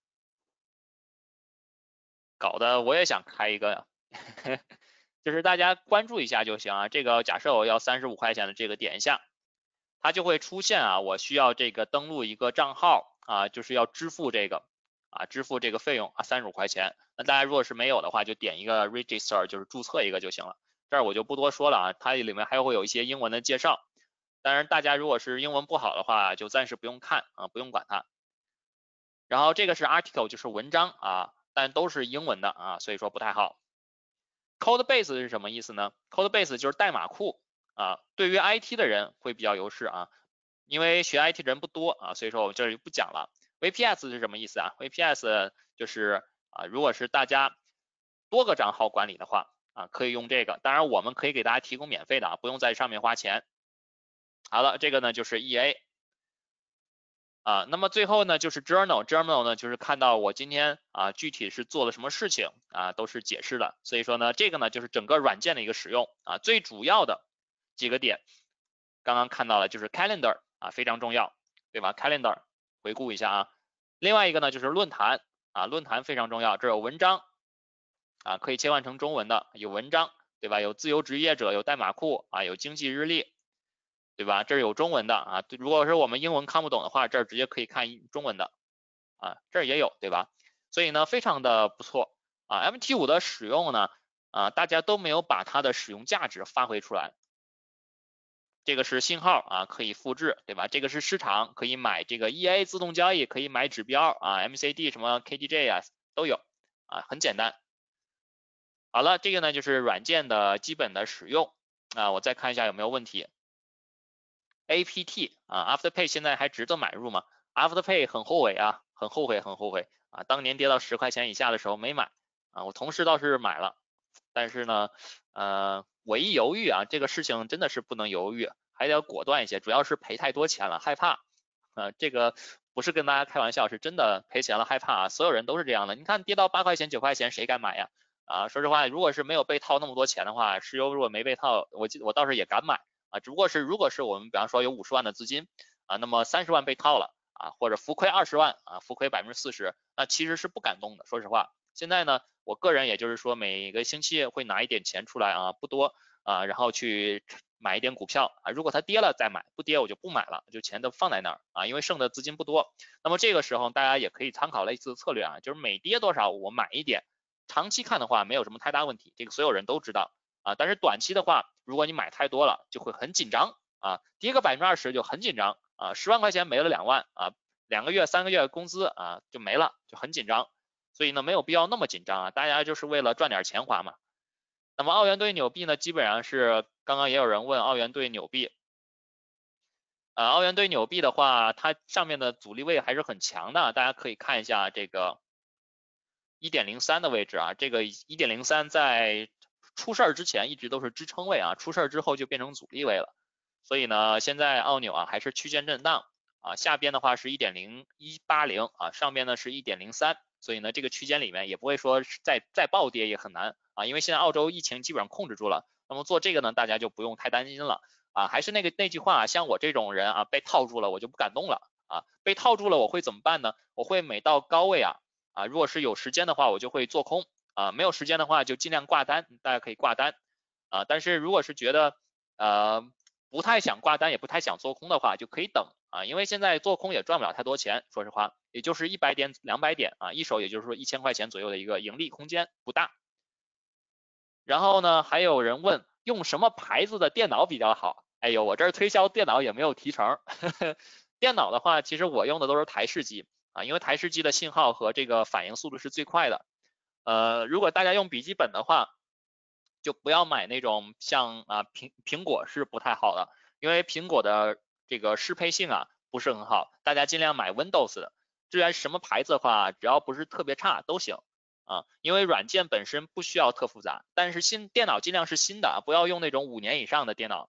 搞得我也想开一个呀。就是大家关注一下就行啊。这个假设我要三十五块钱的这个点一下，它就会出现啊，我需要这个登录一个账号啊，就是要支付这个啊，支付这个费用啊，三十五块钱。那大家如果是没有的话，就点一个 register， 就是注册一个就行了。这儿我就不多说了啊，它里面还会有一些英文的介绍。当然，大家如果是英文不好的话，就暂时不用看啊，不用管它。然后这个是 article， 就是文章啊，但都是英文的啊，所以说不太好。Code base 是什么意思呢 ？Code base 就是代码库啊，对于 I T 的人会比较优势啊，因为学 I T 人不多啊，所以说我这里就不讲了。V P S 是什么意思啊 ？V P S 就是啊，如果是大家多个账号管理的话啊，可以用这个。当然，我们可以给大家提供免费的啊，不用在上面花钱。好了，这个呢就是 E A。啊，那么最后呢就是 journal，journal 呢就是看到我今天啊具体是做了什么事情啊，都是解释的，所以说呢这个呢就是整个软件的一个使用啊，最主要的几个点，刚刚看到了就是 calendar 啊非常重要，对吧 ？calendar 回顾一下啊，另外一个呢就是论坛啊，论坛非常重要，这有文章啊可以切换成中文的，有文章对吧？有自由职业者，有代码库啊，有经济日历。对吧？这儿有中文的啊，如果是我们英文看不懂的话，这儿直接可以看中文的啊，这儿也有，对吧？所以呢，非常的不错啊。M T 五的使用呢，啊，大家都没有把它的使用价值发挥出来。这个是信号啊，可以复制，对吧？这个是市场，可以买这个 E A 自动交易，可以买指标啊 ，M C D 什么 K D J 啊都有啊，很简单。好了，这个呢就是软件的基本的使用啊，我再看一下有没有问题。A P T 啊 ，Afterpay 现在还值得买入吗 ？Afterpay 很后悔啊，很后悔，很后悔啊！当年跌到十块钱以下的时候没买啊，我同事倒是买了，但是呢，呃，我一犹豫啊，这个事情真的是不能犹豫，还得要果断一些，主要是赔太多钱了，害怕啊，这个不是跟大家开玩笑，是真的赔钱了，害怕啊，所有人都是这样的。你看跌到八块钱、九块钱，谁敢买呀？啊，说实话，如果是没有被套那么多钱的话，石油如果没被套，我我倒是也敢买。啊，只不过是如果是我们比方说有五十万的资金啊，那么三十万被套了啊，或者浮亏二十万啊，浮亏百分之四十，那其实是不敢动的。说实话，现在呢，我个人也就是说每个星期会拿一点钱出来啊，不多啊，然后去买一点股票啊，如果它跌了再买，不跌我就不买了，就钱都放在那儿啊，因为剩的资金不多。那么这个时候大家也可以参考类似的策略啊，就是每跌多少我买一点，长期看的话没有什么太大问题，这个所有人都知道。啊，但是短期的话，如果你买太多了，就会很紧张啊，跌个百分之二十就很紧张啊，十万块钱没了两万啊，两个月三个月工资啊就没了，就很紧张，所以呢没有必要那么紧张啊，大家就是为了赚点钱花嘛。那么澳元兑纽币呢，基本上是刚刚也有人问澳元兑纽币，啊，澳元兑纽币的话，它上面的阻力位还是很强的，大家可以看一下这个一点零三的位置啊，这个一点零三在出事儿之前一直都是支撑位啊，出事儿之后就变成阻力位了。所以呢，现在澳纽啊还是区间震荡啊，下边的话是一点零一八零啊，上边呢是一点零三，所以呢这个区间里面也不会说再再暴跌也很难啊，因为现在澳洲疫情基本上控制住了，那么做这个呢大家就不用太担心了啊，还是那个那句话，像我这种人啊被套住了我就不敢动了啊，被套住了我会怎么办呢？我会每到高位啊啊，如果是有时间的话我就会做空。啊，没有时间的话就尽量挂单，大家可以挂单啊。但是如果是觉得呃不太想挂单，也不太想做空的话，就可以等啊，因为现在做空也赚不了太多钱，说实话，也就是一百点、两百点啊，一手也就是说一千块钱左右的一个盈利空间不大。然后呢，还有人问用什么牌子的电脑比较好？哎呦，我这儿推销电脑也没有提成。呵呵，电脑的话，其实我用的都是台式机啊，因为台式机的信号和这个反应速度是最快的。呃，如果大家用笔记本的话，就不要买那种像啊苹苹果是不太好的，因为苹果的这个适配性啊不是很好，大家尽量买 Windows 的。至于什么牌子的话，只要不是特别差都行啊，因为软件本身不需要特复杂，但是新电脑尽量是新的，不要用那种五年以上的电脑。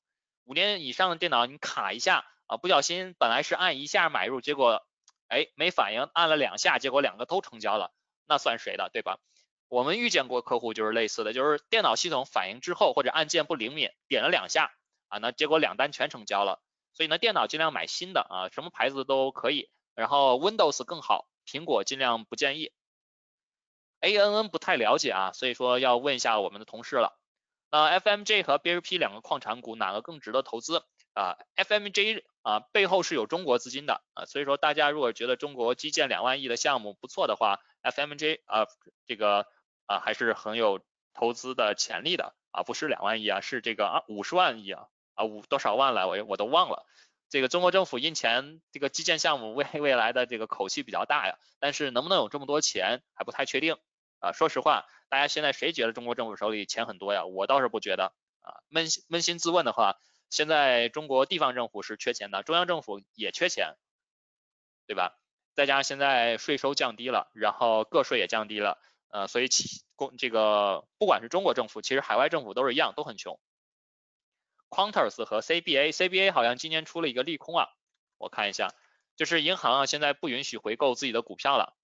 五年以上的电脑你卡一下啊，不小心本来是按一下买入，结果哎没反应，按了两下，结果两个都成交了，那算谁的，对吧？我们遇见过客户就是类似的，就是电脑系统反应之后或者按键不灵敏，点了两下啊，那结果两单全成交了。所以呢，电脑尽量买新的啊，什么牌子都可以，然后 Windows 更好，苹果尽量不建议。A N N 不太了解啊，所以说要问一下我们的同事了。那 F M J 和 B H P 两个矿产股哪个更值得投资啊 ？F M J 啊背后是有中国资金的啊，所以说大家如果觉得中国基建两万亿的项目不错的话 ，F M J 啊这个啊还是很有投资的潜力的啊，不是两万亿啊，是这个啊五十万亿啊啊五多少万来我我都忘了。这个中国政府印钱，这个基建项目未未来的这个口气比较大呀，但是能不能有这么多钱还不太确定啊。说实话，大家现在谁觉得中国政府手里钱很多呀？我倒是不觉得啊。扪扪心自问的话，现在中国地方政府是缺钱的，中央政府也缺钱，对吧？再加上现在税收降低了，然后个税也降低了，呃，所以其公这个不管是中国政府，其实海外政府都是一样，都很穷。Quantas 和 C B A，C B A 好像今年出了一个利空啊，我看一下，就是银行啊现在不允许回购自己的股票了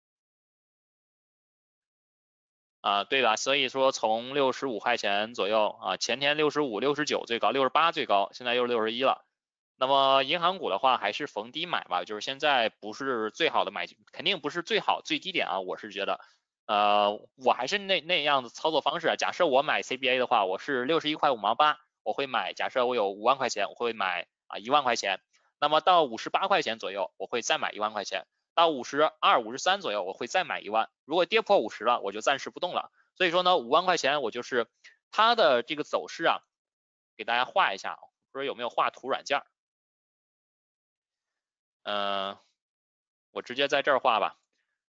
啊，对吧？所以说从六十五块钱左右啊，前天六十五、六十九最高，六十八最高，现在又是六十一了。那么银行股的话，还是逢低买吧，就是现在不是最好的买，肯定不是最好最低点啊，我是觉得，呃，我还是那那样的操作方式啊。假设我买 C B A 的话，我是六十一块五毛八。我会买，假设我有五万块钱，我会买啊一万块钱，那么到五十八块钱左右，我会再买一万块钱，到五十二、五十三左右，我会再买一万。如果跌破五十了，我就暂时不动了。所以说呢，五万块钱我就是它的这个走势啊，给大家画一下，不知道有没有画图软件？嗯、呃，我直接在这儿画吧。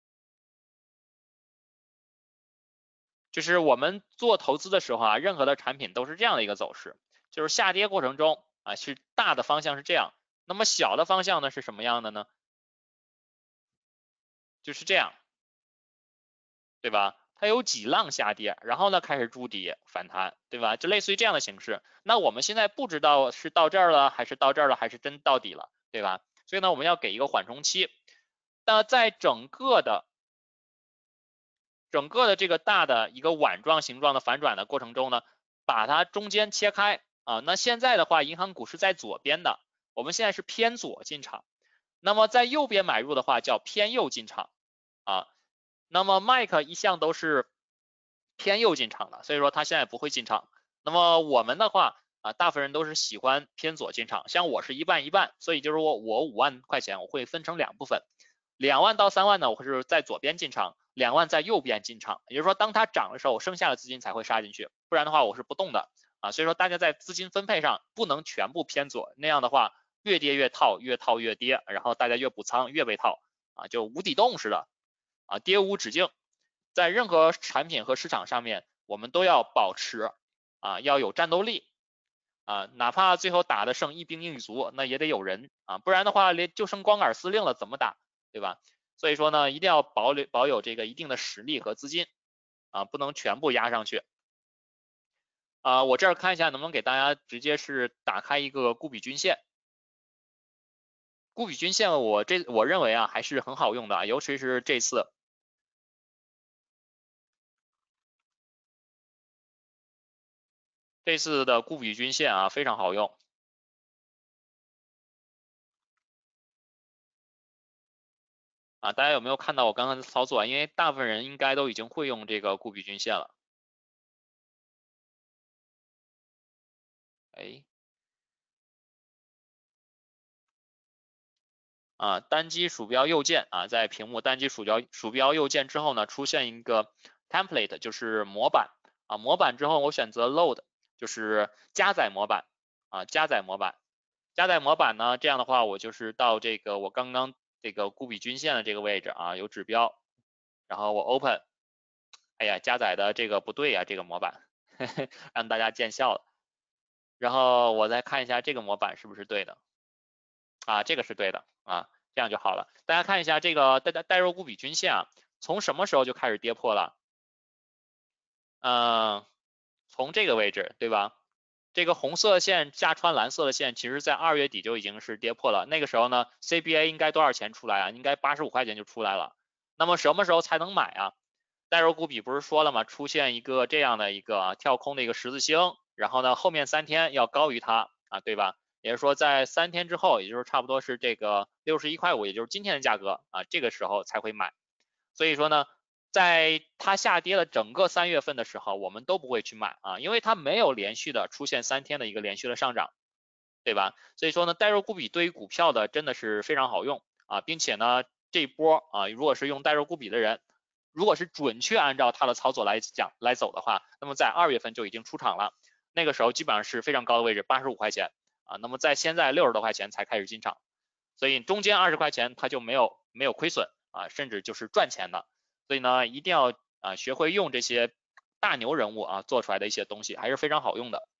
就是我们做投资的时候啊，任何的产品都是这样的一个走势，就是下跌过程中啊，是大的方向是这样，那么小的方向呢是什么样的呢？就是这样，对吧？它有几浪下跌，然后呢开始筑底反弹，对吧？就类似于这样的形式。那我们现在不知道是到这儿了，还是到这儿了，还是真到底了，对吧？所以呢，我们要给一个缓冲期。那在整个的整个的这个大的一个碗状形状的反转的过程中呢，把它中间切开啊。那现在的话，银行股是在左边的，我们现在是偏左进场。那么在右边买入的话叫偏右进场啊。那么 Mike 一向都是偏右进场的，所以说他现在不会进场。那么我们的话啊，大部分人都是喜欢偏左进场，像我是一半一半，所以就是我我五万块钱我会分成两部分，两万到三万呢，我会是在左边进场，两万在右边进场。也就是说，当它涨的时候，我剩下的资金才会杀进去，不然的话我是不动的啊。所以说大家在资金分配上不能全部偏左，那样的话越跌越套，越套越跌，然后大家越补仓越被套啊，就无底洞似的啊，跌无止境。在任何产品和市场上面，我们都要保持啊，要有战斗力啊，哪怕最后打的剩一兵一卒，那也得有人啊，不然的话连就剩光杆司令了，怎么打，对吧？所以说呢，一定要保留保有这个一定的实力和资金啊，不能全部压上去啊。我这儿看一下能不能给大家直接是打开一个固比均线。固比均线我这我认为啊还是很好用的，尤其是这次。这次的固比均线啊非常好用啊，大家有没有看到我刚刚的操作？因为大部分人应该都已经会用这个固比均线了。哎，啊，单击鼠标右键啊，在屏幕单击鼠标鼠标右键之后呢，出现一个 template， 就是模板啊，模板之后我选择 load， 就是加载模板啊，加载模板，加载模板呢，这样的话我就是到这个我刚刚这个固比均线的这个位置啊，有指标，然后我 open， 哎呀，加载的这个不对呀，这个模板，呵呵，让大家见笑了。然后我再看一下这个模板是不是对的啊，这个是对的啊，这样就好了。大家看一下这个带带带入固比均线啊，从什么时候就开始跌破了？嗯、呃，从这个位置对吧？ 这个红色线下穿蓝色的线，其实在二月底就已经是跌破了。那个时候呢 ，C B A 应该多少钱出来啊？应该八十五块钱就出来了。那么什么时候才能买啊？带入股比不是说了吗？出现一个这样的一个跳空的一个十字星，然后呢后面三天要高于它啊，对吧？也就是说在三天之后，也就是差不多是这个六十一块五，也就是今天的价格啊，这个时候才会买。所以说呢，在它下跌了整个三月份的时候，我们都不会去买啊，因为它没有连续的出现三天的一个连续的上涨，对吧？所以说呢，带入股比对于股票的真的是非常好用啊，并且呢，这一波啊，如果是用带入股比的人，如果是准确按照他的操作来讲来走的话，那么在二月份就已经出场了，那个时候基本上是非常高的位置，八十五块钱啊，那么在现在六十多块钱才开始进场，所以中间二十块钱它就没有没有亏损啊，甚至就是赚钱的，所以呢，一定要啊学会用这些大牛人物啊做出来的一些东西，还是非常好用的。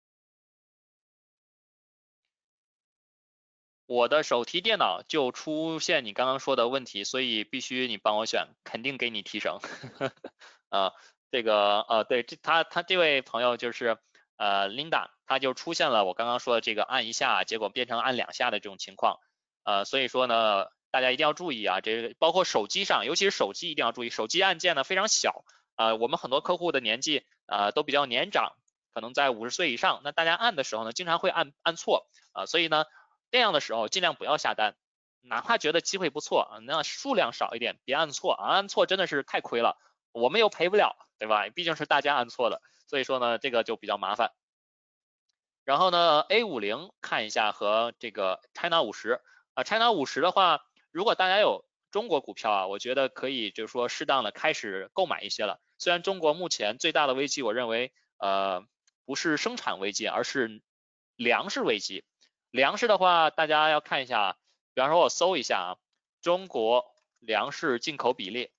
我的手提电脑就出现你刚刚说的问题，所以必须你帮我选，肯定给你提成。啊，这个呃，对，这他他这位朋友就是呃 Linda，他就出现了我刚刚说的这个按一下，结果变成按两下的这种情况。呃，所以说呢，大家一定要注意啊，这个包括手机上，尤其是手机一定要注意，手机按键呢非常小。呃，我们很多客户的年纪啊、呃、都比较年长，可能在五十岁以上，那大家按的时候呢，经常会按按错啊、呃，所以呢。这样的时候尽量不要下单，哪怕觉得机会不错，那数量少一点，别按错啊，按错真的是太亏了，我们又赔不了，对吧？毕竟是大家按错的，所以说呢，这个就比较麻烦。然后呢 ，A 五十 看一下和这个 China 五十啊 ，China 五十的话，如果大家有中国股票啊，我觉得可以就是说适当的开始购买一些了。虽然中国目前最大的危机，我认为呃不是生产危机，而是粮食危机。粮食的话，大家要看一下，比方说我搜一下啊，中国粮食进口比例。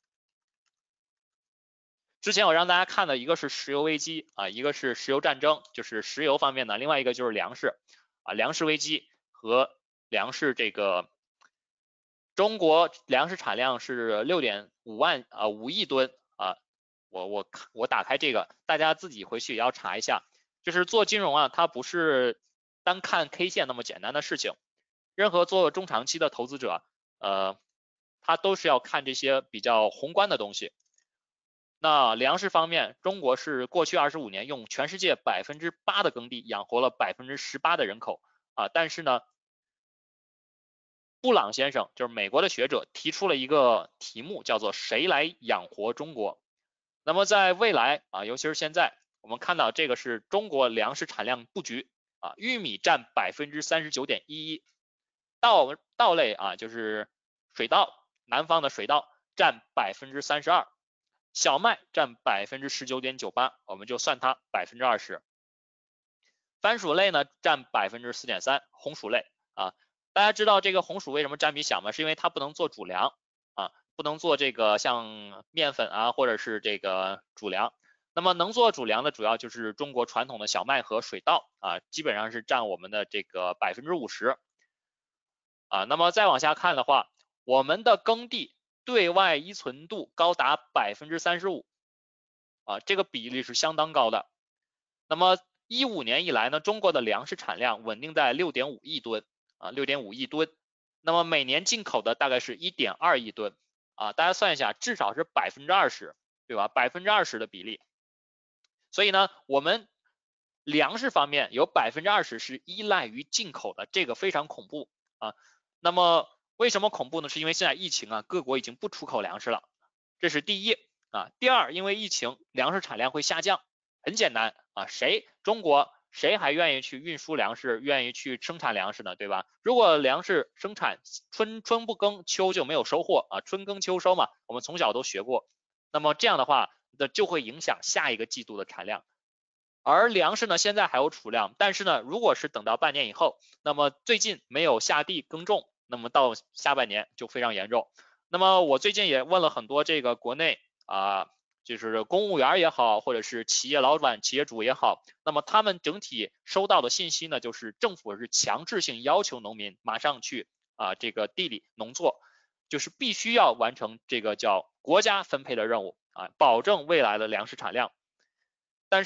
之前我让大家看的一个是石油危机啊，一个是石油战争，就是石油方面的，另外一个就是粮食啊，粮食危机和粮食这个中国粮食产量是六点五万啊五亿吨啊，我我我打开这个，大家自己回去也要查一下，就是做金融啊，它不是单看 K 线那么简单的事情。任何做中长期的投资者，呃，他都是要看这些比较宏观的东西。那粮食方面，中国是过去二十五年用全世界百分之八的耕地养活了百分之十八的人口啊，但是呢，布朗先生就是美国的学者提出了一个题目，叫做谁来养活中国？那么在未来啊，尤其是现在，我们看到这个是中国粮食产量布局啊，玉米占百分之三十九点一一。稻稻类啊，就是水稻，南方的水稻占百分之三十二，小麦占百分之十九点九八，我们就算它百分之二十。番薯类呢占百分之四点三，红薯类啊，大家知道这个红薯为什么占比小吗？是因为它不能做主粮啊，不能做这个像面粉啊，或者是这个主粮。那么能做主粮的主要就是中国传统的小麦和水稻啊，基本上是占我们的这个百分之五十。啊，那么再往下看的话，我们的耕地对外依存度高达百分之三十五，啊，这个比例是相当高的。那么一五年以来呢，中国的粮食产量稳定在六点五亿吨，啊，六点五亿吨。那么每年进口的大概是一点二亿吨，啊，大家算一下，至少是百分之二十，对吧？百分之二十的比例。所以呢，我们粮食方面有百分之二十是依赖于进口的，这个非常恐怖啊。那么为什么恐怖呢？是因为现在疫情啊，各国已经不出口粮食了，这是第一啊。第二，因为疫情，粮食产量会下降。很简单啊，谁中国谁还愿意去运输粮食，愿意去生产粮食呢？对吧？如果粮食生产春春不耕，秋就没有收获啊，春耕秋收嘛，我们从小都学过。那么这样的话，那就会影响下一个季度的产量。而粮食呢，现在还有储量，但是呢，如果是等到半年以后，那么最近没有下地耕种，那么到下半年就非常严重。那么我最近也问了很多这个国内啊、呃，就是公务员也好，或者是企业老板、企业主也好，那么他们整体收到的信息呢，就是政府是强制性要求农民马上去啊、呃、这个地里农作，就是必须要完成这个叫国家分配的任务啊，保证未来的粮食产量。但是呢，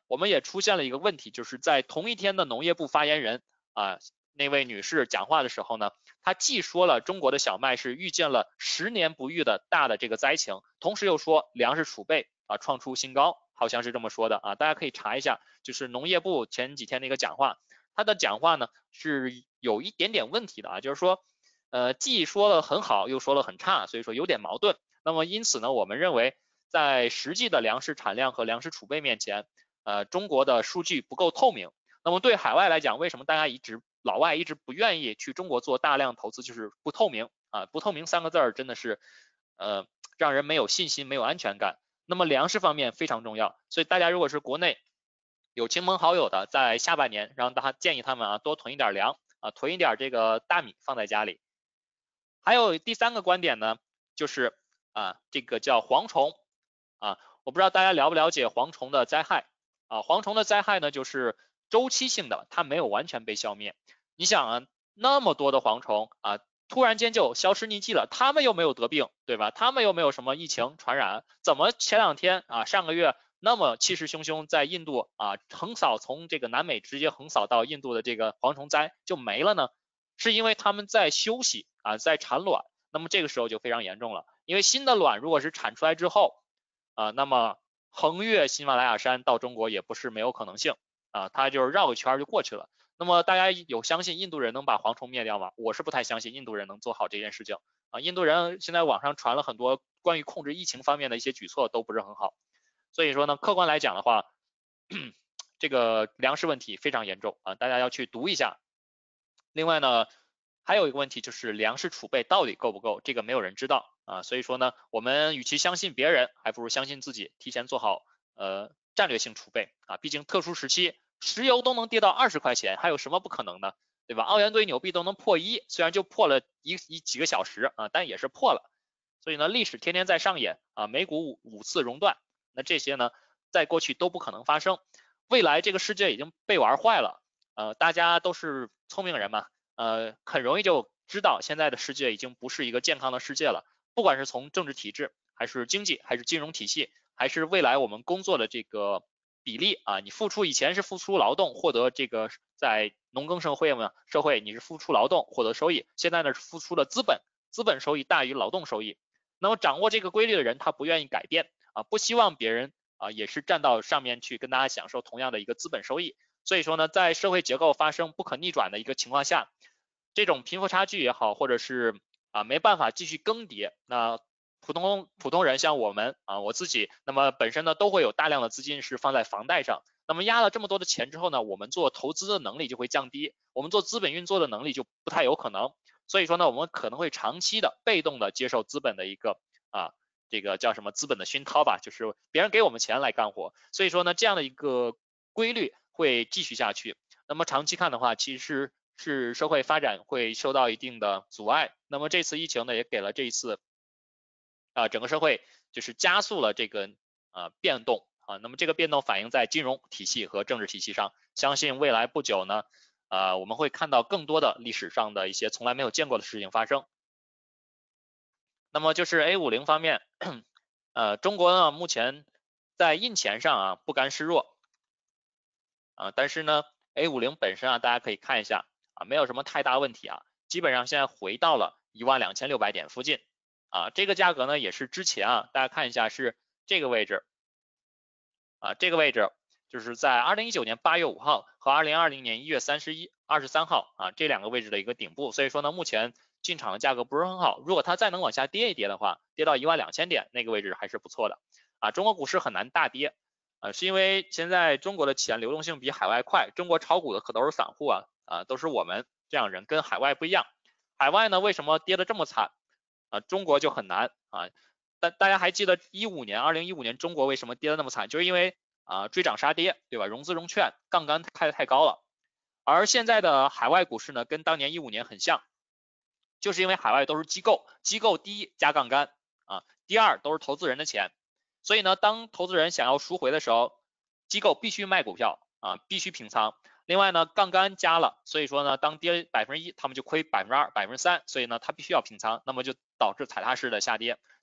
我们也出现了一个问题，就是在同一天的农业部发言人啊那位女士讲话的时候呢，她既说了中国的小麦是遇见了十年不遇的大的这个灾情，同时又说粮食储备啊创出新高，好像是这么说的啊，大家可以查一下，就是农业部前几天的一个讲话，他的讲话呢是有一点点问题的啊，就是说呃既说了很好又说了很差，所以说有点矛盾。那么因此呢，我们认为在实际的粮食产量和粮食储备面前，呃中国的数据不够透明。那么对海外来讲，为什么大家一直老外一直不愿意去中国做大量投资，就是不透明啊，不透明三个字儿真的是呃让人没有信心，没有安全感。那么粮食方面非常重要，所以大家如果是国内有亲朋好友的，在下半年让大家建议他们啊多囤一点粮啊，囤一点这个大米放在家里。还有第三个观点呢，就是啊这个叫蝗虫啊，我不知道大家了不了解蝗虫的灾害啊，蝗虫的灾害呢就是周期性的，它没有完全被消灭。你想啊，那么多的蝗虫啊，突然间就消失匿迹了，他们又没有得病，对吧？他们又没有什么疫情传染，怎么前两天啊，上个月那么气势汹汹在印度啊横扫，从这个南美直接横扫到印度的这个蝗虫灾就没了呢？是因为他们在休息啊，在产卵，那么这个时候就非常严重了，因为新的卵如果是产出来之后啊，那么横越喜马拉雅山到中国也不是没有可能性啊，它就是绕个圈就过去了。那么大家有相信印度人能把蝗虫灭掉吗？我是不太相信印度人能做好这件事情啊。印度人现在网上传了很多关于控制疫情方面的一些举措都不是很好，所以说呢，客观来讲的话，这个粮食问题非常严重啊，大家要去读一下。另外呢，还有一个问题就是粮食储备到底够不够，这个没有人知道啊，所以说呢，我们与其相信别人，还不如相信自己，提前做好呃战略性储备啊，毕竟特殊时期。石油都能跌到二十块钱，还有什么不可能的，对吧？澳元兑纽币都能破一，虽然就破了一一几个小时啊，但也是破了。所以呢，历史天天在上演啊，美股五五次熔断，那这些呢，在过去都不可能发生。未来这个世界已经被玩坏了，呃，大家都是聪明人嘛，呃，很容易就知道现在的世界已经不是一个健康的世界了。不管是从政治体制，还是经济，还是金融体系，还是未来我们工作的这个比例啊，你付出以前是付出劳动获得这个在农耕社会嘛社会你是付出劳动获得收益，现在呢是付出了资本，资本收益大于劳动收益。那么掌握这个规律的人，他不愿意改变啊，不希望别人啊也是站到上面去跟大家享受同样的一个资本收益。所以说呢，在社会结构发生不可逆转的一个情况下，这种贫富差距也好，或者是啊没办法继续更迭，那普通普通人像我们啊，我自己，那么本身呢都会有大量的资金是放在房贷上，那么压了这么多的钱之后呢，我们做投资的能力就会降低，我们做资本运作的能力就不太有可能，所以说呢，我们可能会长期的被动的接受资本的一个啊这个叫什么资本的熏陶吧，就是别人给我们钱来干活，所以说呢，这样的一个规律会继续下去。那么长期看的话，其实是社会发展会受到一定的阻碍。那么这次疫情呢，也给了这一次。啊，整个社会就是加速了这个呃变动啊，那么这个变动反映在金融体系和政治体系上，相信未来不久呢，呃，我们会看到更多的历史上的一些从来没有见过的事情发生。那么就是 A 五十 方面，呃，中国呢目前在印钱上啊不甘示弱啊，但是呢 A 五十 本身啊大家可以看一下啊，没有什么太大问题啊，基本上现在回到了一万两千六百点附近。啊，这个价格呢也是之前啊，大家看一下是这个位置，啊，这个位置就是在二零一九年八月五号和二零二零年一月三十一、二十三号啊这两个位置的一个顶部，所以说呢，目前进场的价格不是很好，如果它再能往下跌一跌的话，跌到一万两千点那个位置还是不错的。啊，中国股市很难大跌，啊，是因为现在中国的钱流动性比海外快，中国炒股的可都是散户啊，啊，都是我们这样人，跟海外不一样。海外呢为什么跌得这么惨？啊，中国就很难啊。大大家还记得一五年，二零一五年中国为什么跌得那么惨？就是因为啊追涨杀跌，对吧？融资融券杠杆开得太高了。而现在的海外股市呢，跟当年一五年很像，就是因为海外都是机构，机构第一加杠杆啊，第二都是投资人的钱，所以呢，当投资人想要赎回的时候，机构必须卖股票啊，必须平仓。另外呢，杠杆加了，所以说呢，当跌百分之一，他们就亏百分之二、百分之三，所以呢，他必须要平仓，那么就导致踩踏式的下跌。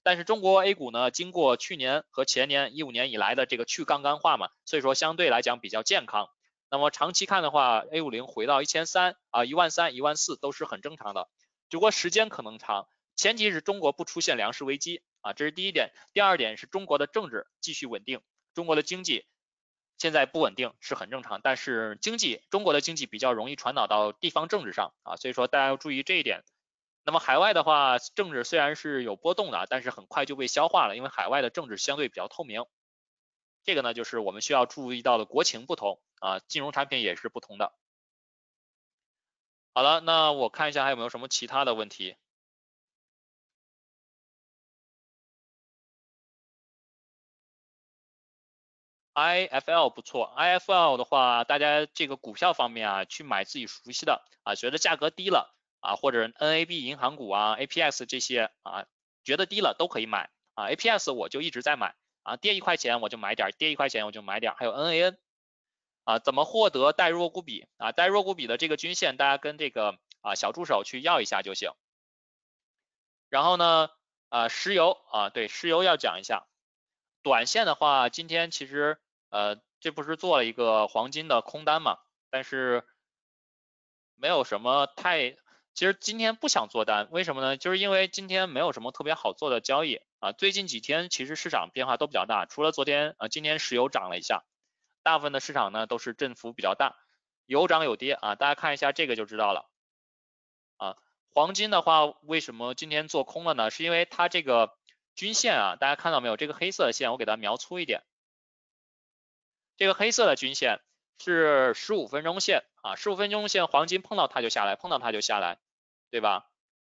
但是中国 A 股呢，经过去年和前年一五年以来的这个去杠杆化嘛，所以说相对来讲比较健康。那么长期看的话 ，A 五十回到一千三啊、一万三、一万四都是很正常的，只不过时间可能长，前提是中国不出现粮食危机啊，这是第一点。第二点是中国的政治继续稳定，中国的经济现在不稳定是很正常，但是经济中国的经济比较容易传导到地方政治上啊，所以说大家要注意这一点。那么海外的话，政治虽然是有波动的，但是很快就被消化了，因为海外的政治相对比较透明。这个呢，就是我们需要注意到的国情不同啊，金融产品也是不同的。好了，那我看一下还有没有什么其他的问题。I F L 不错 ，I F L 的话，大家这个股票方面啊，去买自己熟悉的啊，觉得价格低了啊，或者 N A B 银行股啊、A P S 这些啊，觉得低了都可以买啊。A P S 我就一直在买啊，跌一块钱我就买点，跌一块钱我就买点，还有 N A N 啊，怎么获得带弱股比啊？带弱股比的这个均线，大家跟这个啊小助手去要一下就行。然后呢，啊石油啊，对，石油要讲一下。短线的话，今天其实呃，这不是做了一个黄金的空单嘛，但是没有什么太，其实今天不想做单，为什么呢？就是因为今天没有什么特别好做的交易啊。最近几天其实市场变化都比较大，除了昨天啊，今天石油涨了一下，大部分的市场呢都是振幅比较大，有涨有跌啊，大家看一下这个就知道了啊。黄金的话，为什么今天做空了呢？是因为它这个均线啊，大家看到没有？这个黑色的线我给它描粗一点，这个黑色的均线是十五分钟线啊，十五分钟线黄金碰到它就下来，碰到它就下来，对吧？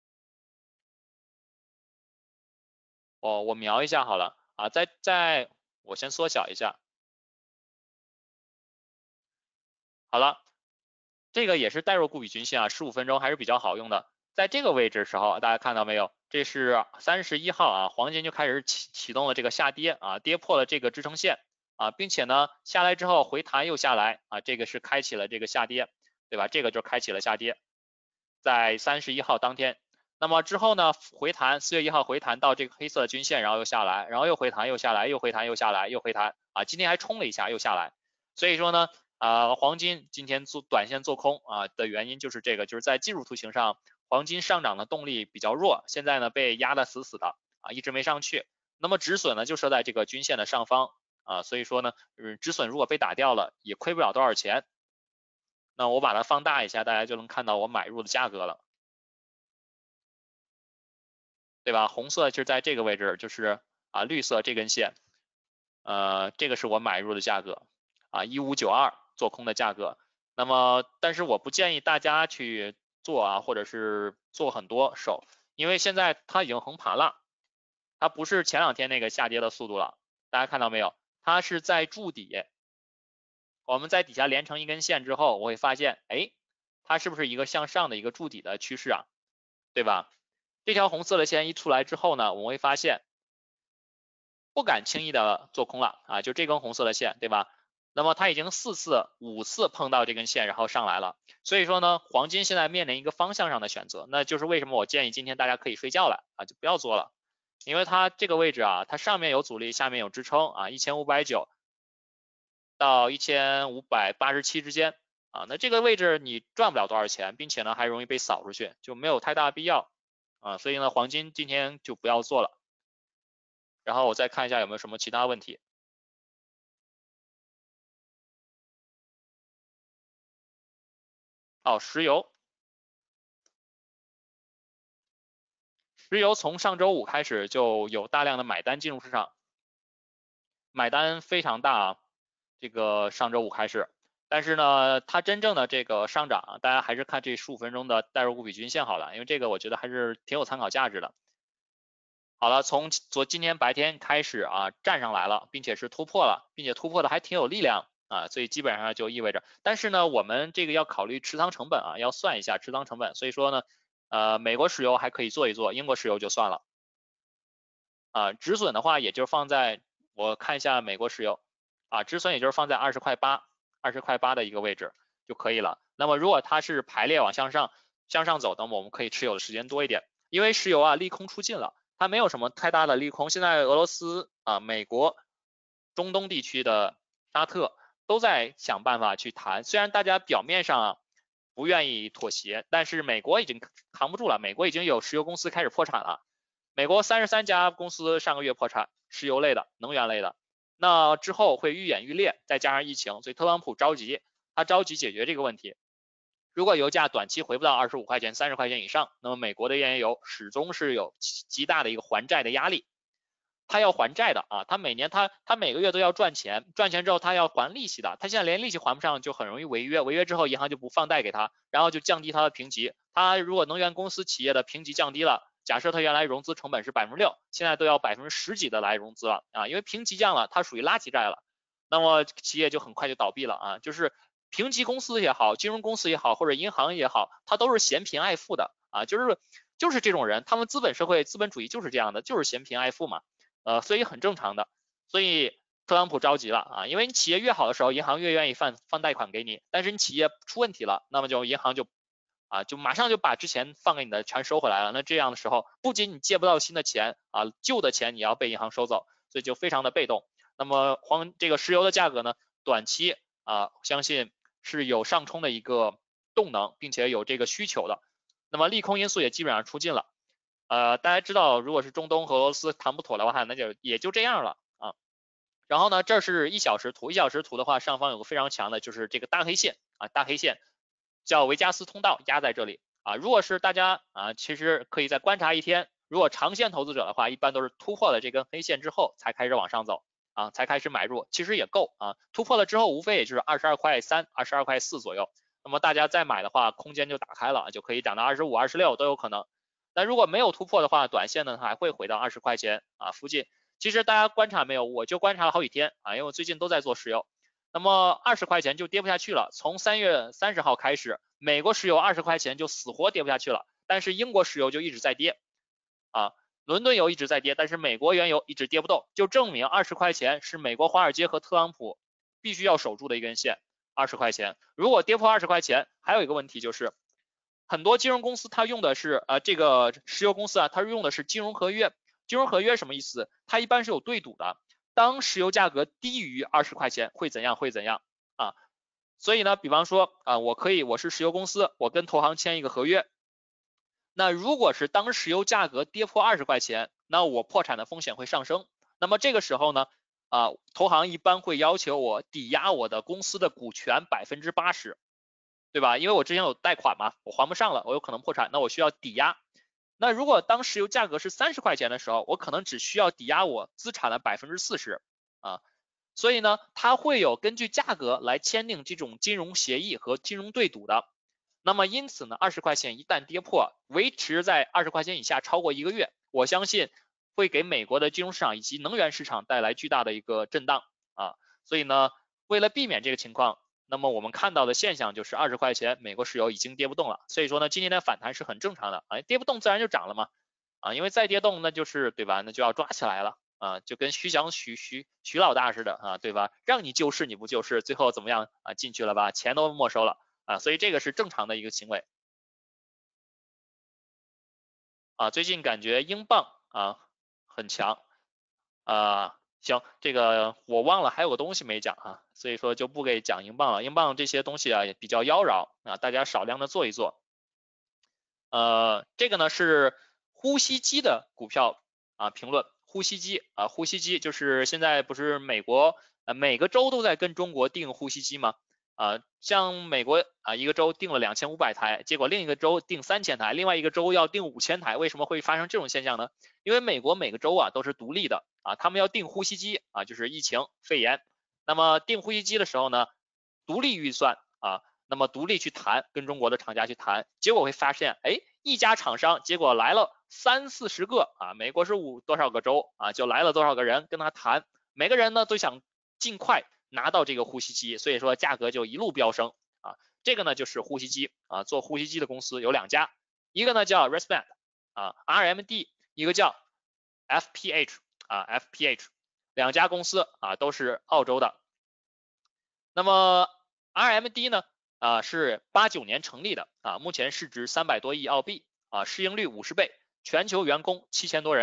哦，我描一下好了啊，在在我先缩小一下，好了，这个也是带入股比均线啊，十五分钟还是比较好用的。在这个位置的时候，大家看到没有？这是三十一号啊，黄金就开始启启动了这个下跌啊，跌破了这个支撑线啊，并且呢下来之后回弹又下来啊，这个是开启了这个下跌，对吧？这个就开启了下跌，在三十一号当天。那么之后呢回弹，四月一号回弹到这个黑色的均线，然后又下来，然后又回弹又下来，又回弹又下来，又回弹啊，今天还冲了一下又下来，所以说呢。啊、呃，黄金今天做短线做空啊的原因就是这个，就是在技术图形上，黄金上涨的动力比较弱，现在呢被压得死死的啊，一直没上去。那么止损呢就设在这个均线的上方啊，所以说呢，嗯，止损如果被打掉了，也亏不了多少钱。那我把它放大一下，大家就能看到我买入的价格了，对吧？红色就是在这个位置，就是啊绿色这根线，呃，这个是我买入的价格啊一五九二做空的价格。那么，但是我不建议大家去做啊，或者是做很多手，因为现在它已经横盘了，它不是前两天那个下跌的速度了。大家看到没有？它是在筑底。我们在底下连成一根线之后，我会发现，哎，它是不是一个向上的一个筑底的趋势啊？对吧？这条红色的线一出来之后呢，我会发现不敢轻易的做空了啊，就这根红色的线，对吧？那么它已经四次、五次碰到这根线，然后上来了。所以说呢，黄金现在面临一个方向上的选择，那就是为什么我建议今天大家可以睡觉了啊，就不要做了，因为它这个位置啊，它上面有阻力，下面有支撑啊，一千五百九到一千五百八十七之间啊，那这个位置你赚不了多少钱，并且呢还容易被扫出去，就没有太大必要啊，所以呢黄金今天就不要做了。然后我再看一下有没有什么其他问题。哦，石油，石油从上周五开始就有大量的买单进入市场，买单非常大啊，这个上周五开始，但是呢，它真正的这个上涨啊，大家还是看这十五分钟的带入股比均线好了，因为这个我觉得还是挺有参考价值的。好了，从昨今天白天开始啊，站上来了，并且是突破了，并且突破的还挺有力量啊，所以基本上就意味着，但是呢，我们这个要考虑持仓成本啊，要算一下持仓成本，所以说呢，呃，美国石油还可以做一做，英国石油就算了啊，止损的话也就放在我看一下美国石油啊，止损也就是放在二十块八，二十块八的一个位置就可以了。那么如果它是排列往向上向上走，那么我们可以持有的时间多一点，因为石油啊利空出尽了。 它没有什么太大的利空。现在俄罗斯啊、美国、中东地区的沙特都在想办法去谈，虽然大家表面上啊不愿意妥协，但是美国已经扛不住了，美国已经有石油公司开始破产了。美国三十三家公司上个月破产，石油类的、能源类的，那之后会愈演愈烈，再加上疫情，所以特朗普着急，他着急解决这个问题。如果油价短期回不到二十五块钱、三十块钱以上，那么美国的页岩油始终是有极大的一个还债的压力。他要还债的啊，他每年他他每个月都要赚钱，赚钱之后他要还利息的，他现在连利息还不上，就很容易违约，违约之后银行就不放贷给他，然后就降低他的评级。他如果能源公司企业的评级降低了，假设他原来融资成本是百分之六，现在都要百分之十几的来融资了啊，因为评级降了，它属于垃圾债了，那么企业就很快就倒闭了啊，就是评级公司也好，金融公司也好，或者银行也好，它都是嫌贫爱富的啊，就是就是这种人，他们资本社会资本主义就是这样的，就是嫌贫爱富嘛。呃，所以很正常的，所以特朗普着急了啊，因为你企业越好的时候，银行越愿意放放贷款给你，但是你企业出问题了，那么就银行就啊就马上就把之前放给你的全收回来了。那这样的时候，不仅你借不到新的钱啊，旧的钱你要被银行收走，所以就非常的被动。那么黄这个石油的价格呢，短期啊相信是有上冲的一个动能，并且有这个需求的。那么利空因素也基本上出尽了。呃，大家知道，如果是中东和俄罗斯谈不妥的话，那就也就这样了啊。然后呢，这是一小时图，一小时图的话，上方有个非常强的，就是这个大黑线啊，大黑线叫维加斯通道压在这里啊。如果是大家啊，其实可以再观察一天。如果长线投资者的话，一般都是突破了这根黑线之后才开始往上走啊，才开始买入，其实也够啊。突破了之后，无非也就是二十二块三、二十二块四左右。那么大家再买的话，空间就打开了，就可以涨到二十五、二十六都有可能。那如果没有突破的话，短线呢还会回到二十块钱啊附近。其实大家观察没有，我就观察了好几天啊，因为我最近都在做石油。那么二十块钱就跌不下去了，从三月三十号开始，美国石油二十块钱就死活跌不下去了，但是英国石油就一直在跌啊，伦敦油一直在跌，但是美国原油一直跌不动，就证明二十块钱是美国华尔街和特朗普必须要守住的一根线。二十块钱，如果跌破二十块钱，还有一个问题就是。很多金融公司它用的是呃这个石油公司啊，它用的是金融合约。金融合约什么意思？它一般是有对赌的。当石油价格低于二十块钱会怎样会怎样啊？所以呢，比方说啊，我可以我是石油公司，我跟投行签一个合约。那如果是当石油价格跌破二十块钱，那我破产的风险会上升。那么这个时候呢，啊，投行一般会要求我抵押我的公司的股权百分之八十。对吧？因为我之前有贷款嘛，我还不上了，我有可能破产，那我需要抵押。那如果当石油价格是三十块钱的时候，我可能只需要抵押我资产的百分之四十啊。所以呢，它会有根据价格来签订这种金融协议和金融对赌的。那么因此呢，二十块钱一旦跌破，维持在二十块钱以下超过一个月，我相信会给美国的金融市场以及能源市场带来巨大的一个震荡啊。所以呢，为了避免这个情况，那么我们看到的现象就是二十块钱美国石油已经跌不动了，所以说呢，今天的反弹是很正常的啊，跌不动自然就涨了嘛啊，因为再跌动那就是对吧，那就要抓起来了啊，就跟徐翔徐徐徐老大似的啊，对吧？让你救市你不救市，最后怎么样啊？进去了吧，钱都没收了啊，所以这个是正常的一个行为啊。最近感觉英镑啊很强啊。行，这个我忘了还有个东西没讲啊，所以说就不给讲英镑了。英镑这些东西啊也比较妖娆啊，大家少量的做一做。呃，这个呢是呼吸机的股票啊评论，呼吸机啊，呼吸机就是现在不是美国呃每个州都在跟中国订呼吸机吗？啊，像美国啊一个州订了两千五百台，结果另一个州订三千台，另外一个州要订五千台，为什么会发生这种现象呢？因为美国每个州啊都是独立的啊，他们要订呼吸机啊，就是疫情肺炎，那么订呼吸机的时候呢，独立预算啊，那么独立去谈，跟中国的厂家去谈，结果会发现，哎，一家厂商结果来了三四十个啊，美国是五多少个州啊，就来了多少个人跟他谈，每个人呢都想尽快拿到这个呼吸机，所以说价格就一路飙升啊。这个呢就是呼吸机啊，做呼吸机的公司有两家，一个呢叫 ResMed 啊 R M D， 一个叫 F P H 啊 F P H， 两家公司啊都是澳洲的。那么 R M D 呢啊是八九年成立的啊，目前市值三百多亿澳币啊，市盈率五十倍，全球员工七千多人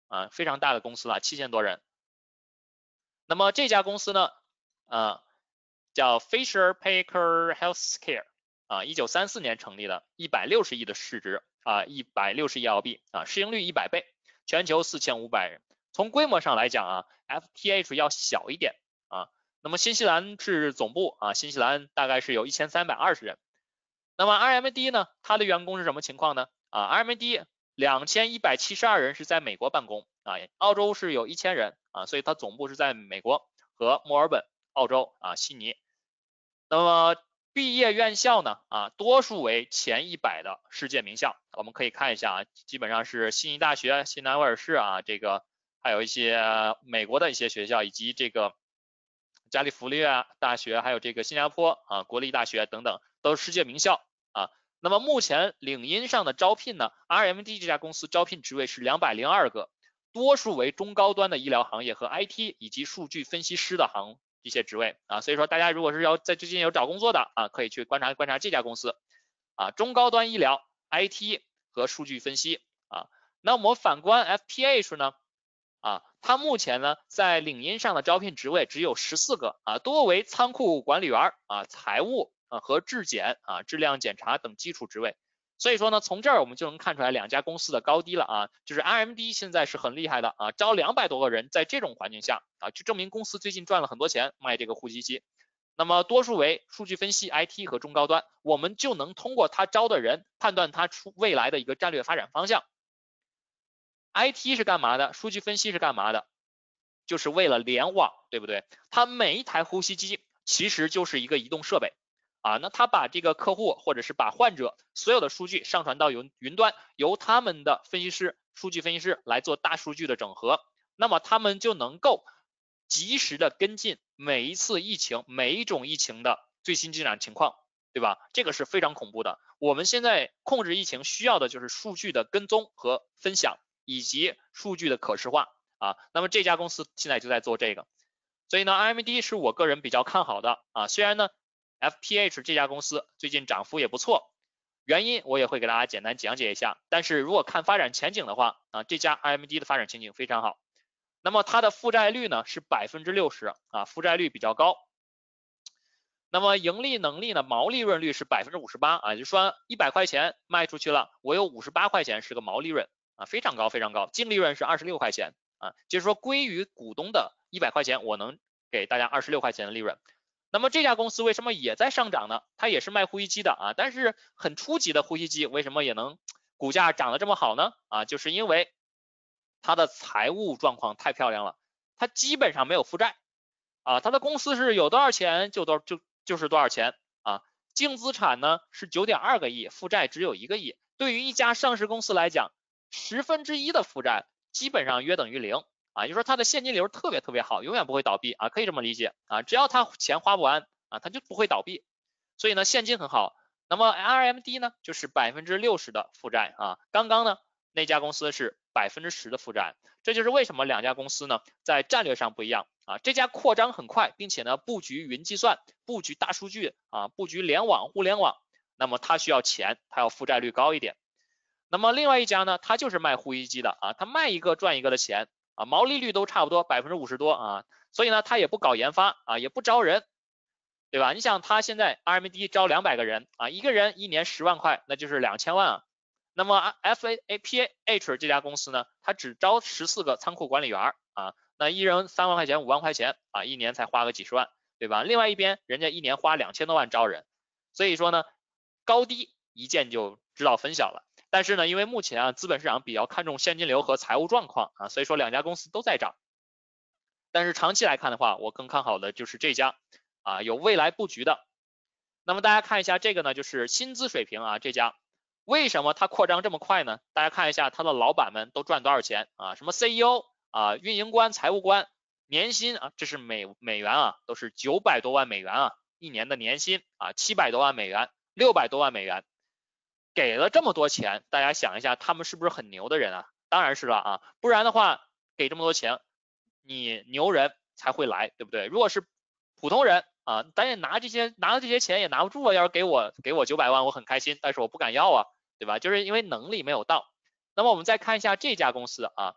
啊，非常大的公司了，七千多人。那么这家公司呢，呃，叫 Fisher Baker Healthcare 啊，一九三四年成立的，一百六十亿的市值啊，一百六十亿澳币啊，市盈率一百倍，全球四千五百人。从规模上来讲啊 ，F P H 要小一点啊。那么新西兰是总部啊，新西兰大概是有一千三百二十人。那么 R M D 呢，它的员工是什么情况呢？啊 ，R M D 两千一百七十二人是在美国办公啊，澳洲是有一千人啊，所以它总部是在美国和墨尔本、澳洲啊悉尼。那么毕业院校呢啊，多数为前一百的世界名校，我们可以看一下啊，基本上是悉尼大学、新南威尔士啊，这个还有一些美国的一些学校，以及这个加利福尼亚大学，还有这个新加坡啊国立大学等等，都是世界名校啊。那么目前领英上的招聘呢 ，R M D 这家公司招聘职位是两百零二个，多数为中高端的医疗行业和 I T 以及数据分析师的行一些职位啊。所以说大家如果是要在最近有找工作的啊，可以去观察观察这家公司啊，中高端医疗、I T 和数据分析啊。那我们反观 F P H 呢？啊，它目前呢在领英上的招聘职位只有十四个啊，多为仓库管理员啊、财务啊和质检啊、质量检查等基础职位。所以说呢，从这儿我们就能看出来两家公司的高低了啊，就是 R M D 现在是很厉害的啊，招两百多个人，在这种环境下啊，就证明公司最近赚了很多钱卖这个呼吸机。那么多数为数据分析、I T 和中高端，我们就能通过他招的人判断他出未来的一个战略发展方向。I T 是干嘛的？数据分析是干嘛的？就是为了联网，对不对？它每一台呼吸机其实就是一个移动设备啊，那它把这个客户或者是把患者所有的数据上传到云云端，由他们的分析师、数据分析师来做大数据的整合，那么他们就能够及时的跟进每一次疫情、每一种疫情的最新进展情况，对吧？这个是非常恐怖的。我们现在控制疫情需要的就是数据的跟踪和分享，以及数据的可视化啊，那么这家公司现在就在做这个，所以呢 R M D 是我个人比较看好的啊，虽然呢 F P H 这家公司最近涨幅也不错，原因我也会给大家简单讲解一下，但是如果看发展前景的话啊，这家 R M D 的发展前景非常好。那么它的负债率呢是 百分之六十 啊，负债率比较高。那么盈利能力呢，毛利润率是 百分之五十八 啊，也就是说一百块钱卖出去了，我有五十八块钱是个毛利润啊，非常高非常高，净利润是二十六块钱啊，就是说归于股东的一百块钱，我能给大家二十六块钱的利润。那么这家公司为什么也在上涨呢？它也是卖呼吸机的啊，但是很初级的呼吸机为什么也能股价涨得这么好呢？啊，就是因为它的财务状况太漂亮了，它基本上没有负债啊，它的公司是有多少钱就多就就是多少钱啊，净资产呢是 九点二个亿，负债只有一个亿。对于一家上市公司来讲，十分之一的负债基本上约等于零啊，也就是说它的现金流特别特别好，永远不会倒闭啊，可以这么理解啊，只要它钱花不完啊，它就不会倒闭。所以呢，现金很好。那么 R M D 呢，就是 百分之六十 的负债啊，刚刚呢那家公司是 百分之十 的负债，这就是为什么两家公司呢在战略上不一样啊。这家扩张很快，并且呢布局云计算、布局大数据啊、布局联网、互联网，那么它需要钱，它要负债率高一点。那么另外一家呢，它就是卖呼吸机的啊，它卖一个赚一个的钱啊，毛利率都差不多 百分之五十 多啊，所以呢它也不搞研发啊，也不招人，对吧？你想他现在 R M D 招两百个人啊，一个人一年十万块，那就是两千万啊。那么 F A P H 这家公司呢，它只招十四个仓库管理员啊，那一人三万块钱、五万块钱啊，一年才花个几十万，对吧？另外一边人家一年花两千多万招人，所以说呢，高低一见就知道分晓了。但是呢，因为目前啊资本市场比较看重现金流和财务状况啊，所以说两家公司都在涨。但是长期来看的话，我更看好的就是这家啊，有未来布局的。那么大家看一下这个呢，就是薪资水平啊，这家为什么它扩张这么快呢？大家看一下它的老板们都赚多少钱啊？什么 C E O 啊、运营官、财务官，年薪啊，这是美美元啊，都是九百多万美元啊，一年的年薪啊，七百多万美元，六百多万美元。给了这么多钱，大家想一下，他们是不是很牛的人啊？当然是了啊，不然的话，给这么多钱，你牛人才会来，对不对？如果是普通人啊，咱也拿这些拿了这些钱也拿不住啊，要是给我给我九百万，我很开心，但是我不敢要啊，对吧？就是因为能力没有到。那么我们再看一下这家公司啊，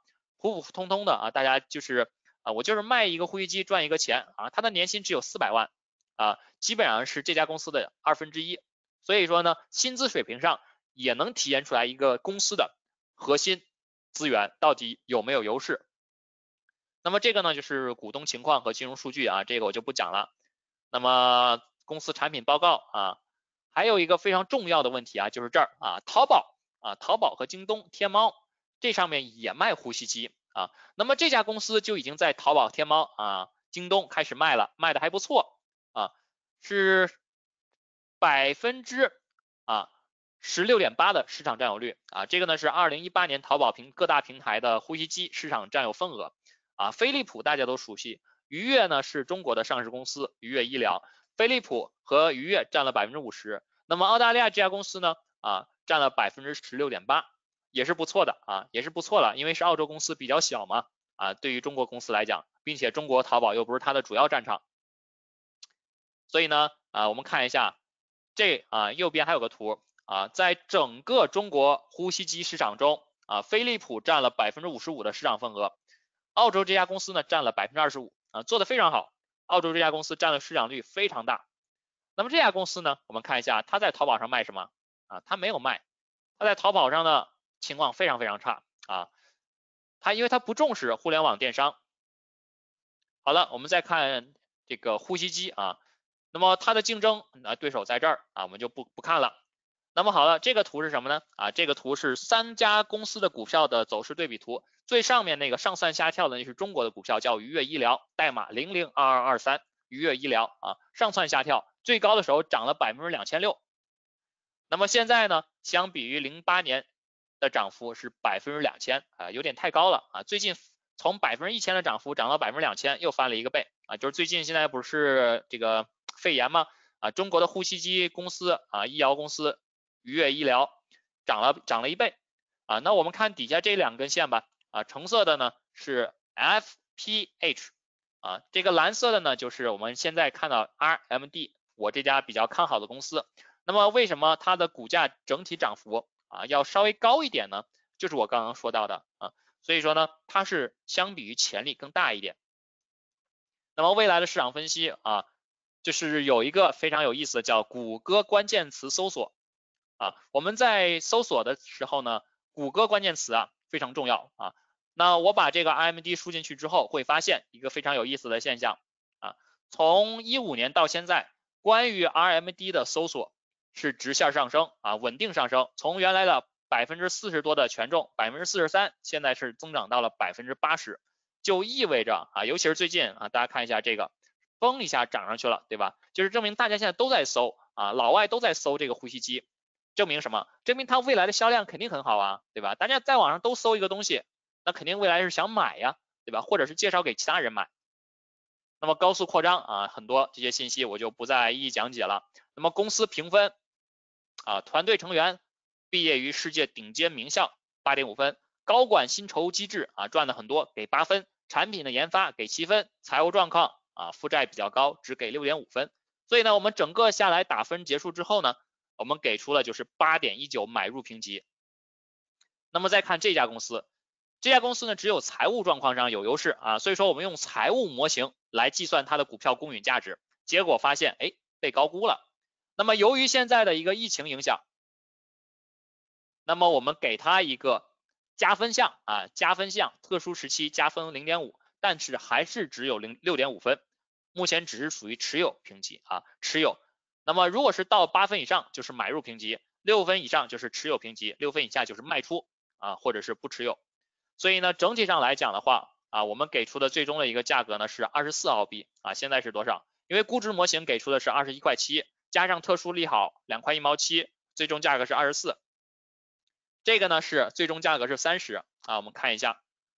普普通通的啊，大家就是啊，我就是卖一个呼吸机赚一个钱啊，他的年薪只有四百万啊，基本上是这家公司的二分之一，所以说呢，薪资水平上也能体现出来一个公司的核心资源到底有没有优势。那么这个呢就是股东情况和金融数据啊，这个我就不讲了。那么公司产品报告啊，还有一个非常重要的问题啊，就是这儿啊，淘宝啊，淘宝和京东、天猫这上面也卖呼吸机啊。那么这家公司就已经在淘宝、天猫啊、京东开始卖了，卖的还不错啊，是百分之啊十六点八的市场占有率啊，这个呢是二零一八年淘宝平各大平台的呼吸机市场占有份额啊。飞利浦大家都熟悉，愉悦呢是中国的上市公司，愉悦医疗，飞利浦和愉悦占了百分之五十，那么澳大利亚这家公司呢啊占了百分之十六点八，也是不错的啊，也是不错了，因为是澳洲公司比较小嘛啊，对于中国公司来讲，并且中国淘宝又不是它的主要战场，所以呢啊我们看一下这啊右边还有个图。啊，在整个中国呼吸机市场中，啊，飞利浦占了百分之五十五的市场份额，澳洲这家公司呢占了百分之二十五，啊，做的非常好。澳洲这家公司占的市场率非常大。那么这家公司呢，我们看一下它在淘宝上卖什么啊？它没有卖，它在淘宝上的情况非常非常差啊。它因为它不重视互联网电商。好了，我们再看这个呼吸机啊，那么它的竞争啊对手在这儿啊，我们就不不看了。那么好了，这个图是什么呢？啊，这个图是三家公司的股票的走势对比图。最上面那个上蹿下跳的那是中国的股票，叫愉悦医疗，代码零零二二二三，愉悦医疗啊，上蹿下跳，最高的时候涨了百分之两千六。那么现在呢，相比于零八年的涨幅是百分之两千啊，有点太高了啊。最近从百分之一千的涨幅涨到百分之两千，又翻了一个倍啊。就是最近现在不是这个肺炎吗？啊，中国的呼吸机公司啊，医疗公司。愉悦医疗涨了涨了一倍啊，那我们看底下这两根线吧啊，橙色的呢是 F P H 啊，这个蓝色的呢就是我们现在看到 R M D， 我这家比较看好的公司。那么为什么它的股价整体涨幅啊要稍微高一点呢？就是我刚刚说到的啊，所以说呢它是相比于潜力更大一点。那么未来的市场分析啊，就是有一个非常有意思的叫谷歌关键词搜索。啊，我们在搜索的时候呢，谷歌关键词啊非常重要啊。那我把这个 R M D 输进去之后，会发现一个非常有意思的现象啊，从一五年到现在，关于 R M D 的搜索是直线上升啊，稳定上升，从原来的百分之四十多的权重，百分之四十三，现在是增长到了百分之八十，就意味着啊，尤其是最近啊，大家看一下这个，嘣一下涨上去了，对吧？就是证明大家现在都在搜啊，老外都在搜这个呼吸机。证明什么？证明它未来的销量肯定很好啊，对吧？大家在网上都搜一个东西，那肯定未来是想买呀，对吧？或者是介绍给其他人买。那么高速扩张啊，很多这些信息我就不再一一讲解了。那么公司评分啊，团队成员毕业于世界顶尖名校，八点五分；高管薪酬机制啊，赚的很多，给八分；产品的研发给七分；财务状况啊，负债比较高，只给六点五分。所以呢，我们整个下来打分结束之后呢，我们给出了就是 八点一九 买入评级。那么再看这家公司，这家公司呢只有财务状况上有优势啊，所以说我们用财务模型来计算它的股票公允价值，结果发现哎被高估了。那么由于现在的一个疫情影响，那么我们给它一个加分项啊，加分项特殊时期加分 零点五， 但是还是只有六点五分，目前只是属于持有评级啊，持有。那么如果是到八分以上就是买入评级，六分以上就是持有评级，六分以下就是卖出啊，或者是不持有。所以呢，整体上来讲的话啊，我们给出的最终的一个价格呢是二十四澳币啊，现在是多少？因为估值模型给出的是二十一块七，加上特殊利好两块一毛七，最终价格是二十四。这个呢是最终价格是三十啊，我们看一下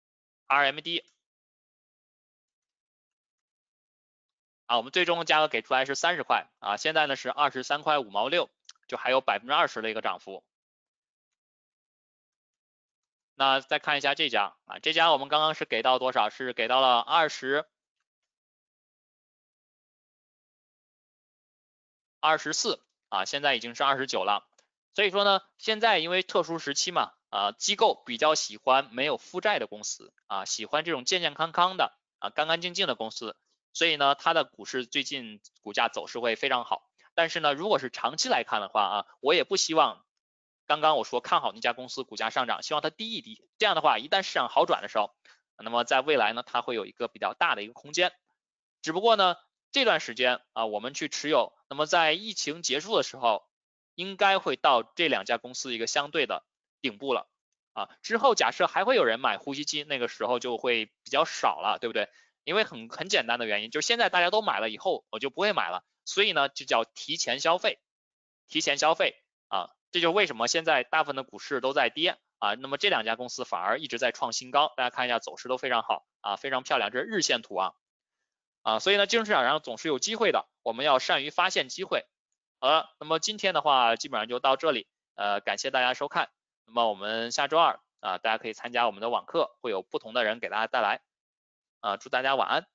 R M D。啊，我们最终的价格给出来是三十块啊，现在呢是二十三块五毛六，就还有百分之二十的一个涨幅。那再看一下这家啊，这家我们刚刚是给到多少？是给到了二十二十四啊，现在已经是二十九了。所以说呢，现在因为特殊时期嘛啊，机构比较喜欢没有负债的公司啊，喜欢这种健健康康的啊，干干净净的公司，所以呢，它的股市最近股价走势会非常好。但是呢，如果是长期来看的话啊，我也不希望刚刚我说看好那家公司股价上涨，希望它低一低。这样的话，一旦市场好转的时候，那么在未来呢，它会有一个比较大的一个空间。只不过呢，这段时间啊，我们去持有，那么在疫情结束的时候，应该会到这两家公司一个相对的顶部了啊。之后假设还会有人买呼吸机，那个时候就会比较少了，对不对？因为很很简单的原因，就是现在大家都买了以后，我就不会买了，所以呢，就叫提前消费，提前消费啊，这就是为什么现在大部分的股市都在跌啊。那么这两家公司反而一直在创新高，大家看一下走势都非常好啊，非常漂亮，这是日线图啊啊，所以呢，金融市场上总是有机会的，我们要善于发现机会。好了，那么今天的话基本上就到这里，呃，感谢大家收看。那么我们下周二啊，大家可以参加我们的网课，会有不同的人给大家带来啊，祝大家晚安。